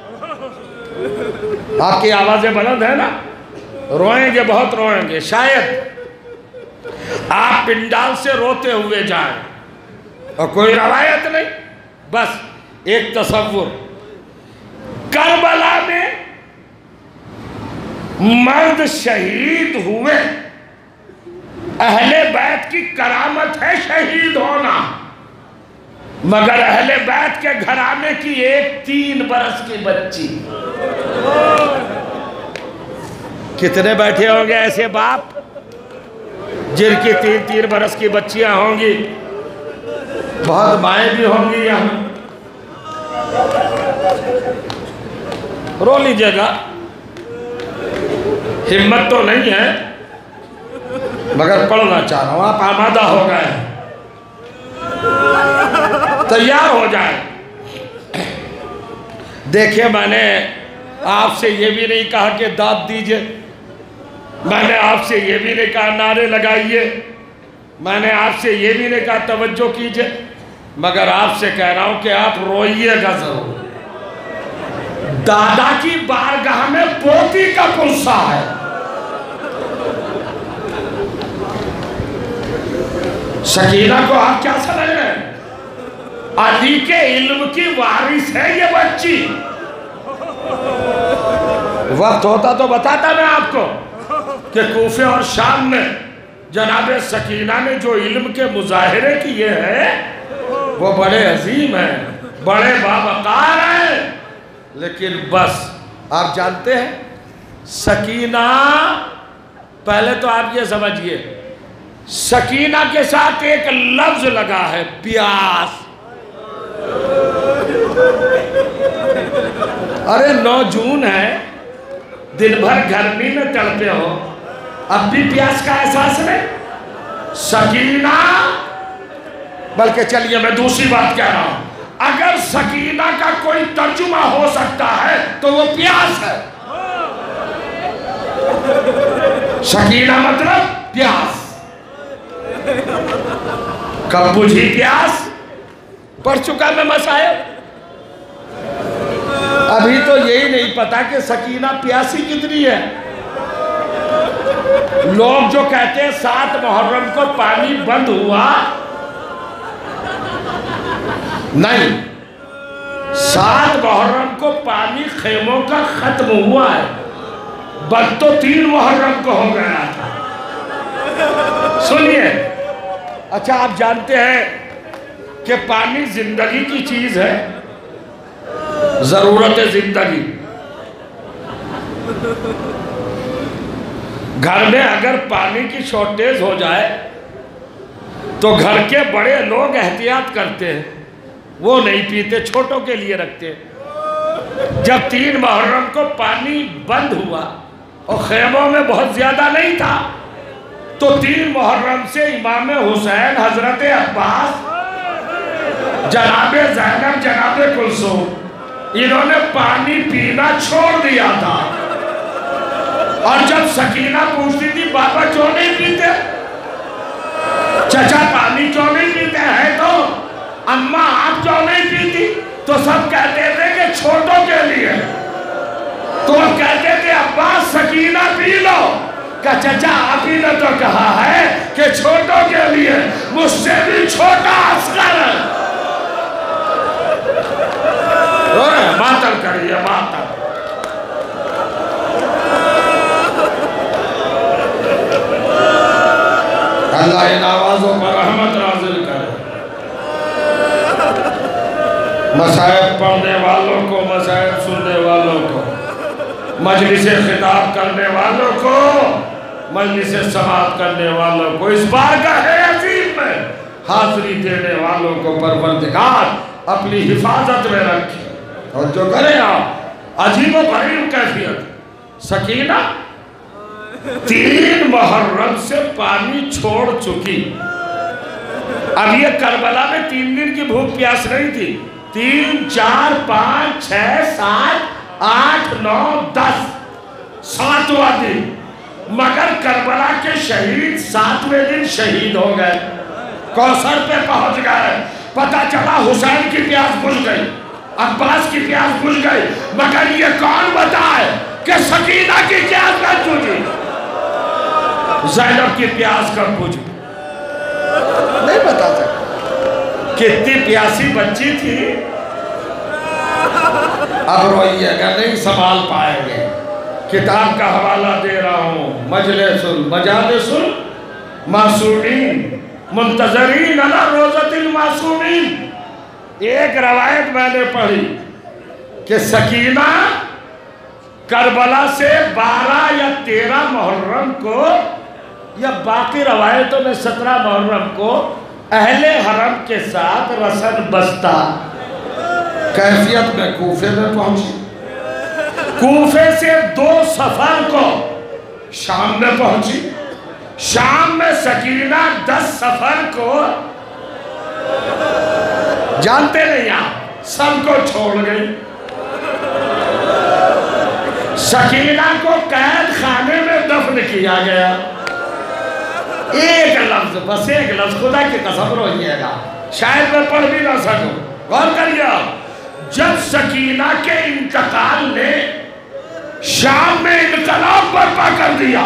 S4: آپ کی آوازیں بلند ہیں نا، روئیں گے، بہت روئیں گے، شاید آپ پنڈال سے روتے ہوئے جائیں اور کوئی روایت نہیں، بس ایک تصور۔ کربلا میں مرد شہید ہوئے، اہل بیت کی کرامت ہے شہید ہونا، مگر اہل بیت کے گھرانے کی ایک 3 برس کی بچی۔ کتنے بیٹھے ہوں گے ایسے باپ جن کی 3 برس کی بچیاں ہوں گی؟ بہت مائیں بھی ہوں گی یہاں، رو لیجیے گا، ہمت تو نہیں ہے مگر پڑھنا چاہ رہا ہوں۔ آپ آمادہ ہو گئے، تیار ہو جائیں۔ دیکھیں میں نے آپ سے یہ بھی نہیں کہا کہ داد دیجئے، میں نے آپ سے یہ بھی نہیں کہا نعرے لگائیے، میں نے آپ سے یہ بھی نہیں کہا توجہ کیجئے، مگر آپ سے کہہ رہا ہوں کہ آپ روئیے گا ضرور۔ دادا کی بارگاہ میں پوتی کا پرسہ ہے۔ سکینہ کو آپ کیا سمجھ رہے ہیں؟ علی کے علم کی وارث ہے یہ بچی۔ وقت ہوتا تو بتاتا میں آپ کو کہ کوفے اور شام میں جناب سکینہ نے جو علم کے مظاہرے کیے ہیں وہ بڑے عظیم ہیں، بڑے باوقار ہیں، لیکن بس آپ جانتے ہیں سکینہ، پہلے تو آپ یہ سمجھئے سکینہ کے ساتھ ایک لفظ لگا ہے، پیاس۔ ارے 9 جون ہے، دن بھر گرمی میں تڑپے ہو، اب بھی پیاس کا احساس نہیں؟ سکینہ، بلکہ چلیے میں دوسری بات کہہ رہا ہوں، اگر سکینہ کا کوئی ترجمہ ہو سکتا ہے تو وہ پیاس ہے۔ سکینہ مطلب پیاس۔ کب بجھی پیاس؟ پڑھ چکا میں مسائل، ابھی تو یہی نہیں پتا کہ سکینہ پیاسی کتنی ہے۔ لوگ جو کہتے ہیں 7 محرم کو پانی بند ہوا، نہیں، 7 محرم کو پانی خیموں کا ختم ہوا ہے، بند تو 3 محرم کو ہو گیا تھا۔ سنیے، اچھا آپ جانتے ہیں کہ پانی زندگی کی چیز ہے، ضرورت زندگی۔ گھر میں اگر پانی کی شارٹیج ہو جائے تو گھر کے بڑے لوگ احتیاط کرتے ہیں، وہ نہیں پیتے، چھوٹوں کے لیے رکھتے ہیں۔ جب 3 محرم کو پانی بند ہوا اور خیموں میں بہت زیادہ نہیں تھا تو 3 محرم سے امام حسین، حضرت عباس، جناب زینب، جناب کلثوم، انہوں نے پانی پینا چھوڑ دیا تھا۔ اور جب سکینہ پوچھتی تھی بابا کیوں نہیں پیتے، چچا پانی کیوں نہیں پیتے ہیں، تو اماں آپ کیوں نہیں پیتی، تو سب کہتے تھے کہ چھوٹوں کے لیے۔ تو وہ کہتے تھے عباس سکینہ پی لو، کہ چچا آپ ہی نے تو کہا ہے کہ چھوٹوں کے لیے، مجھ سے بھی چھوٹا اصغر ہے۔ ماتم کریے ماتم۔ اللہ ان آوازوں پر رحمت نازل کرے، مصائب پڑھنے والوں کو، مصائب سننے والوں کو، مجلس خطاب کرنے والوں کو، مجلس سماعت کرنے والوں کو، اس بارگاہ عظیم میں حاضری دینے والوں کو پروردگار اپنی حفاظت میں رکھے۔ اور جو کریں آپ عجیب و غریب کیفیت، سکینہ 3 محرم سے پانی چھوڑ چکی۔ اب یہ کربلا میں 3 دن کی بھوک پیاس نہیں تھی، 3، 4، 5، 6، 7، 8، 9، 10، 7واں دن، مگر کربلا کے شہید 7ویں دن شہید ہو گئے، کوثر پہ پہنچ گئے۔ پتہ چلا حسین کی پیاس بجھ گئی، عباس کی پیاس بجھ گئی، مگر یہ کون بتائے کہ سکینہ کی پیاس کب بجھی، زینب کی پیاس کب بجھی، نہیں بتا سکتا۔ کتنی پیاسی بچی تھی، اب روئیے گا نہیں سنبھال پائیں گے۔ کتاب کا حوالہ دے رہا ہوں، مجالس المعصومین منتظرین علی روضۃ المعصومین۔ ایک روایت میں نے پڑھی کہ سکینہ کربلا سے 12 یا 13 محرم کو، یا باقی روایتوں میں 17 محرم کو اہل حرم کے ساتھ رسن بستہ کیفیت میں کوفے میں پہنچی۔ کوفے سے 2 سفر کو شام میں پہنچی، شام میں سکینہ 10 سفر کو، جانتے نہیں آپ، سب کو چھوڑ گئی۔ سکینہ کو قید خانے میں دفن کیا گیا۔ ایک لفظ، بس ایک لفظ، خدا کی قسم روئیے گا، شاید میں پڑھ بھی نہ سکوں، غور کریے۔ جب سکینہ کے انتقال نے شام میں انقلاب برپا کر دیا،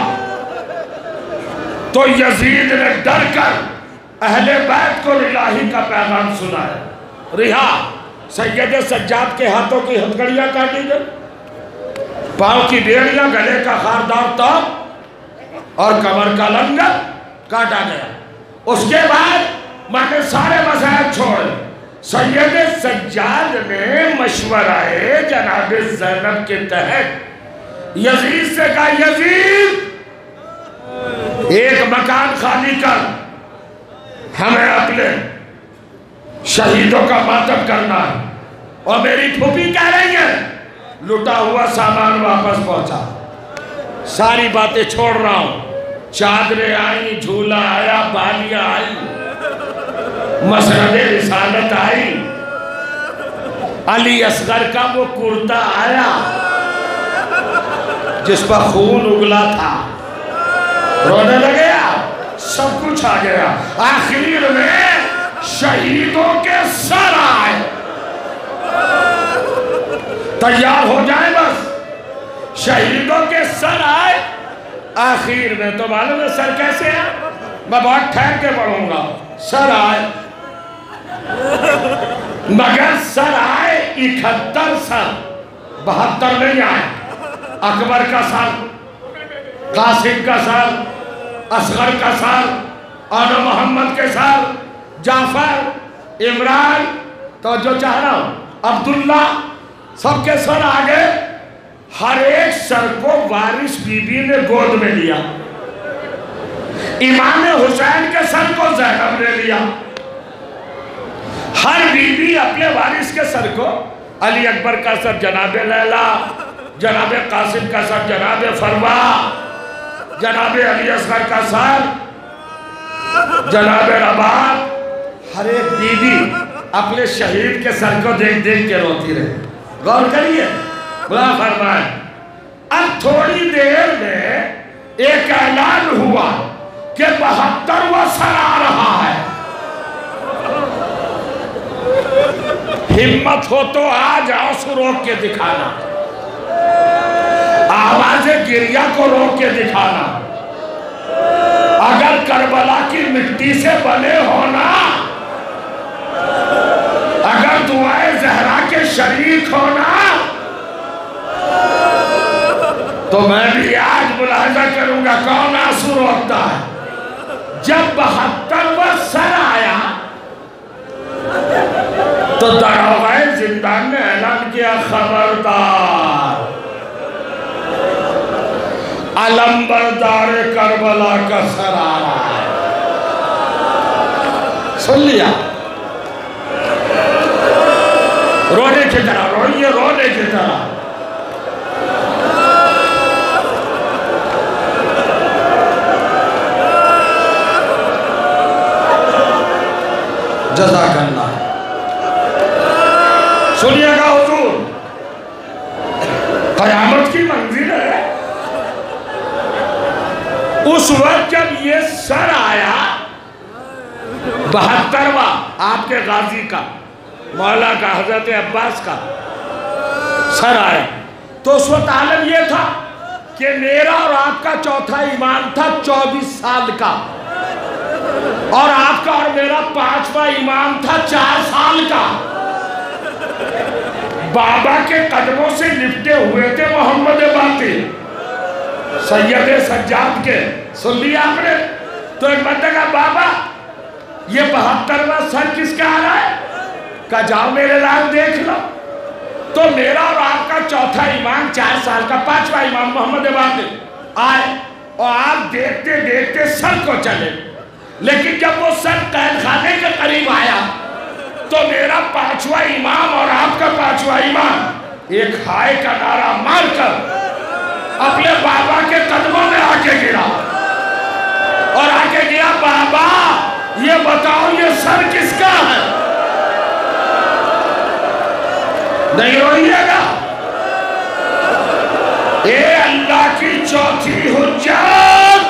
S4: تو یزید نے ڈر کر اہل بیت کو الہی کا پیغام سنایا، رہا سید سجاد کے ہاتھوں کی ہتھکڑیاں کاٹی گئی، پاؤں کی بیڑیاں، گلے کا خاردار توپ اور کمر کا لنگر کاٹا گیا۔ اس کے بعد میں نے سارے مذاہب چھوڑے۔ سید سجاد نے مشورہ جناب زینب کے تحت یزید سے کہا، یزید ایک مکان خالی کر، ہمیں اپنے شہیدوں کا ماتم کرنا ہے۔ اور میری پھوپھی کہہ رہی ہے لٹا ہوا سامان واپس پہنچا، ساری باتیں چھوڑ رہا ہوں، چادریں آئیں، جھولا آیا، بالیاں آئی، مسند رسالت آئی، علی اصغر کا وہ کرتا آیا جس پر خون اگلا تھا، رونے لگے، سب کچھ آ گیا۔ آخر میں شہیدوں کے سر آئے، تیار ہو جائیں بس، شہیدوں کے سر آئے۔ آخر میں تو معلوم ہے سر کیسے ہے، میں بہت ٹھہر کے پڑھوں گا۔ سر آئے، مگر سر آئے 71 سر، 72 نہیں آئے۔ اکبر کا سر، قاسم کا سر، اصغر کا سر، اور محمد کے سر، جعفر، عمران، توجہ چاہ رہا ہوں، عبداللہ، سب کے سر آگے۔ ہر ایک سر کو وارث بی بی نے گود میں لیا۔ امام حسین کے سر کو زینب نے لیا۔ ہر بی بی اپنے وارث کے سر کو، علی اکبر کا سر جناب لیلا، جناب قاسم کا سر جناب فروا، जनाब अली असगर का सर, जनाब रबाब, हर एक बीवी अपने शहीद के सर को देख देख के रोती रहे। गौर करिए, खुदा फरमाए अब थोड़ी देर में एक ऐलान हुआ कि 72वां सर आ रहा है। हिम्मत हो तो आ जाओ, सो रोक के दिखाना, आवाज़े गिरिया को रोक के दिखाना। अगर करबला की मिट्टी से बने होना, अगर दुआए ज़हरा के शरीक होना, तो मैं भी आज मुलाहिजा करूंगा कौन आंसू रोकता है। जब 72वां सर आया तो दरोगाए जिंदान ने ऐलान किया, खबरदार, अलंबरदार करबला का सर आ रहा है। सुन लिया, रोने की तरह रोइए, रोने की तरह। जज़ाकल्लाह। सुनिएगा हुजूर, क़यामत की मंजिल है। उस वक्त जब ये सर आया 72वां आपके गाजी का, मौला का, हजरत अब्बास का सर आया, तो उस वक्त आलम ये था कि मेरा और आपका चौथा इमाम था 24 साल का, और आपका और मेरा 5वां इमाम था 4 साल का। बाबा के कदमों से लिपटे हुए थे मोहम्मद बाकी सैयद सज्जाद के। सुन लिया आपने? तो एक बंदे का, बाबा ये 72वां सर किसका आ रहा है? का जाओ मेरे लाल देख लो। तो मेरा और आपका चौथा इमाम 4 साल का 5वां इमाम मोहम्मद बाकी आए, और आप देखते देखते सर को चले। लेकिन जब वो सर कैद खाने के करीब आया तो मेरा 5वां इमाम और आपका 5वां इमाम एक हाय का नारा मारकर अपने बाबा के कदमों में आके गिरा, और आके गिरा, बाबा ये बताओ ये सर किसका है? नहीं रोइएगा। ए अल्लाह की चौथी हुज्जत,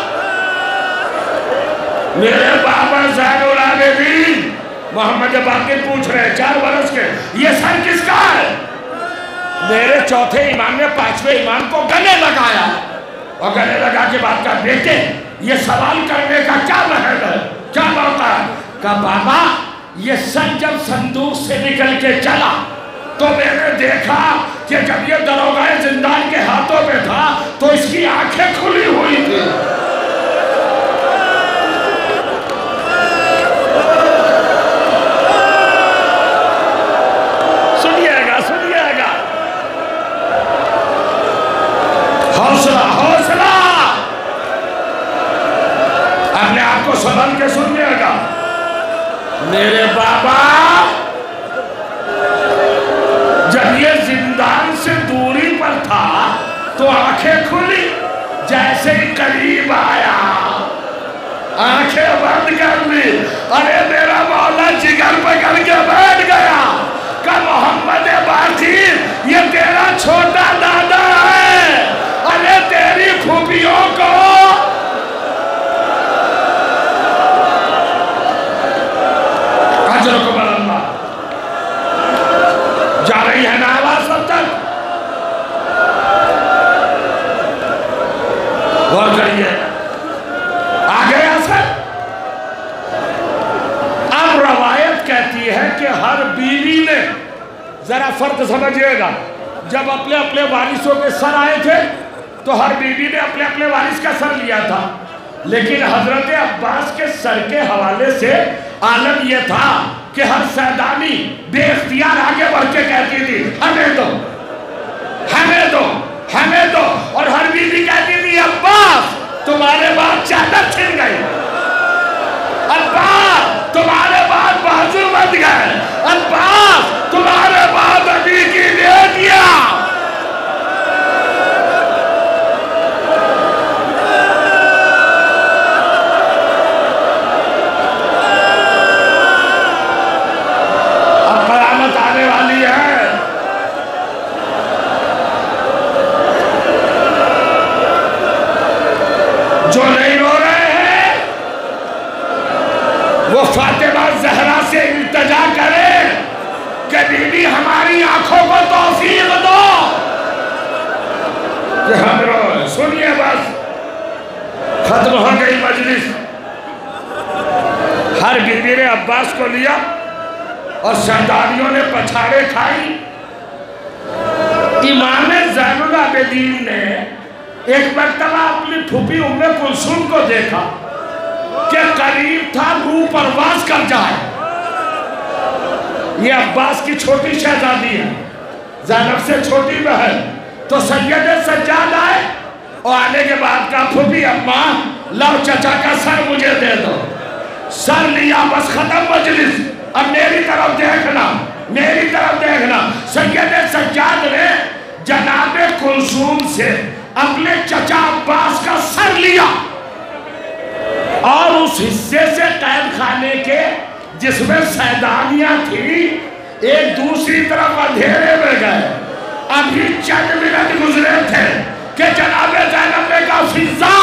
S4: मेरे बाबा ज़ैनुल आबिदीन मोहम्मद बाकी पूछ रहे हैं 4 बरस के, ये सर किसका है? मेरे चौथे इमाम ने 5वें इमाम को गले लगाया, और गले लगा के बात का, बेटे ये सवाल करने का क्या महल है, क्या मौका है? कहा बाबा ये सर जब संदूक से निकल के चला तो मैंने देखा कि जब ये दरोगाए जिंदान के हाथों में था तो इसकी आंखें खुली हुई थी। हौसला हौसला, अपने आप को संभल के सुनिएगा। मेरे बाबा जब ये जिंदान से दूरी पर था तो आंखें खुली, जैसे ही करीब आया आंखें बंद कर ली। अरे मेरा मौला जिगर पकड़ के बैठ गया। का मोहम्मद बाकी ये तेरा छोटा दादा है, अरे तेरी खूबियों को अजर को बदलना। जा रही है ना आवाज सब तक? गौर करिए, आ गया सर। अब रवायत कहती है कि हर बीवी ने, जरा फर्क समझिएगा, जब अपने अपने वारिसों के सर आए थे तो हर बीवी ने अपने अपने वारिस का सर लिया था, लेकिन हजरत अब्बास के सर के हवाले से आलम यह था कि हर सैदानी बेख्तियार आगे बढ़ के कहती थी हमें दो, हमें दो, हमें दो, और हर बीवी कहती थी अब्बास तुम्हारे बाद चादर छिन गई, अब्बास तुम्हारे बाद बाजू बच गए, अब्बास तुम्हारे बाद अभी की दे दिया। हर बीबी ने अब्बास को लिया और सरदारियों ने पछाड़े खाई। इमाम ज़ैनुल आबिदीन ने एक मरतबा अपनी फूफी उम्मे कुलसूम को देखा कि करीब था रूह परवाज कर जाए। ये अब्बास की छोटी शहजादी है, ज़ैनब से छोटी बहन। तो सैयद सज्जाद आए और आने के बाद कहा फूफी अम्मा लाओ चचा का सर मुझे दे दो। सर लिया, बस खत्म मजलिस। अब मेरी तरफ देखना, मेरी तरफ देखना। सैयद सज्जाद ने जनाबे कुलसूम से अपने चचा अब्बास का सर लिया और उस हिस्से से कैद खाने के जिसमें सैदानियां थी एक दूसरी तरफ अंधेरे में गए। अभी चंद मिनट गुजरे थे कि जनाबे ज़ैनब ने कहा फिजा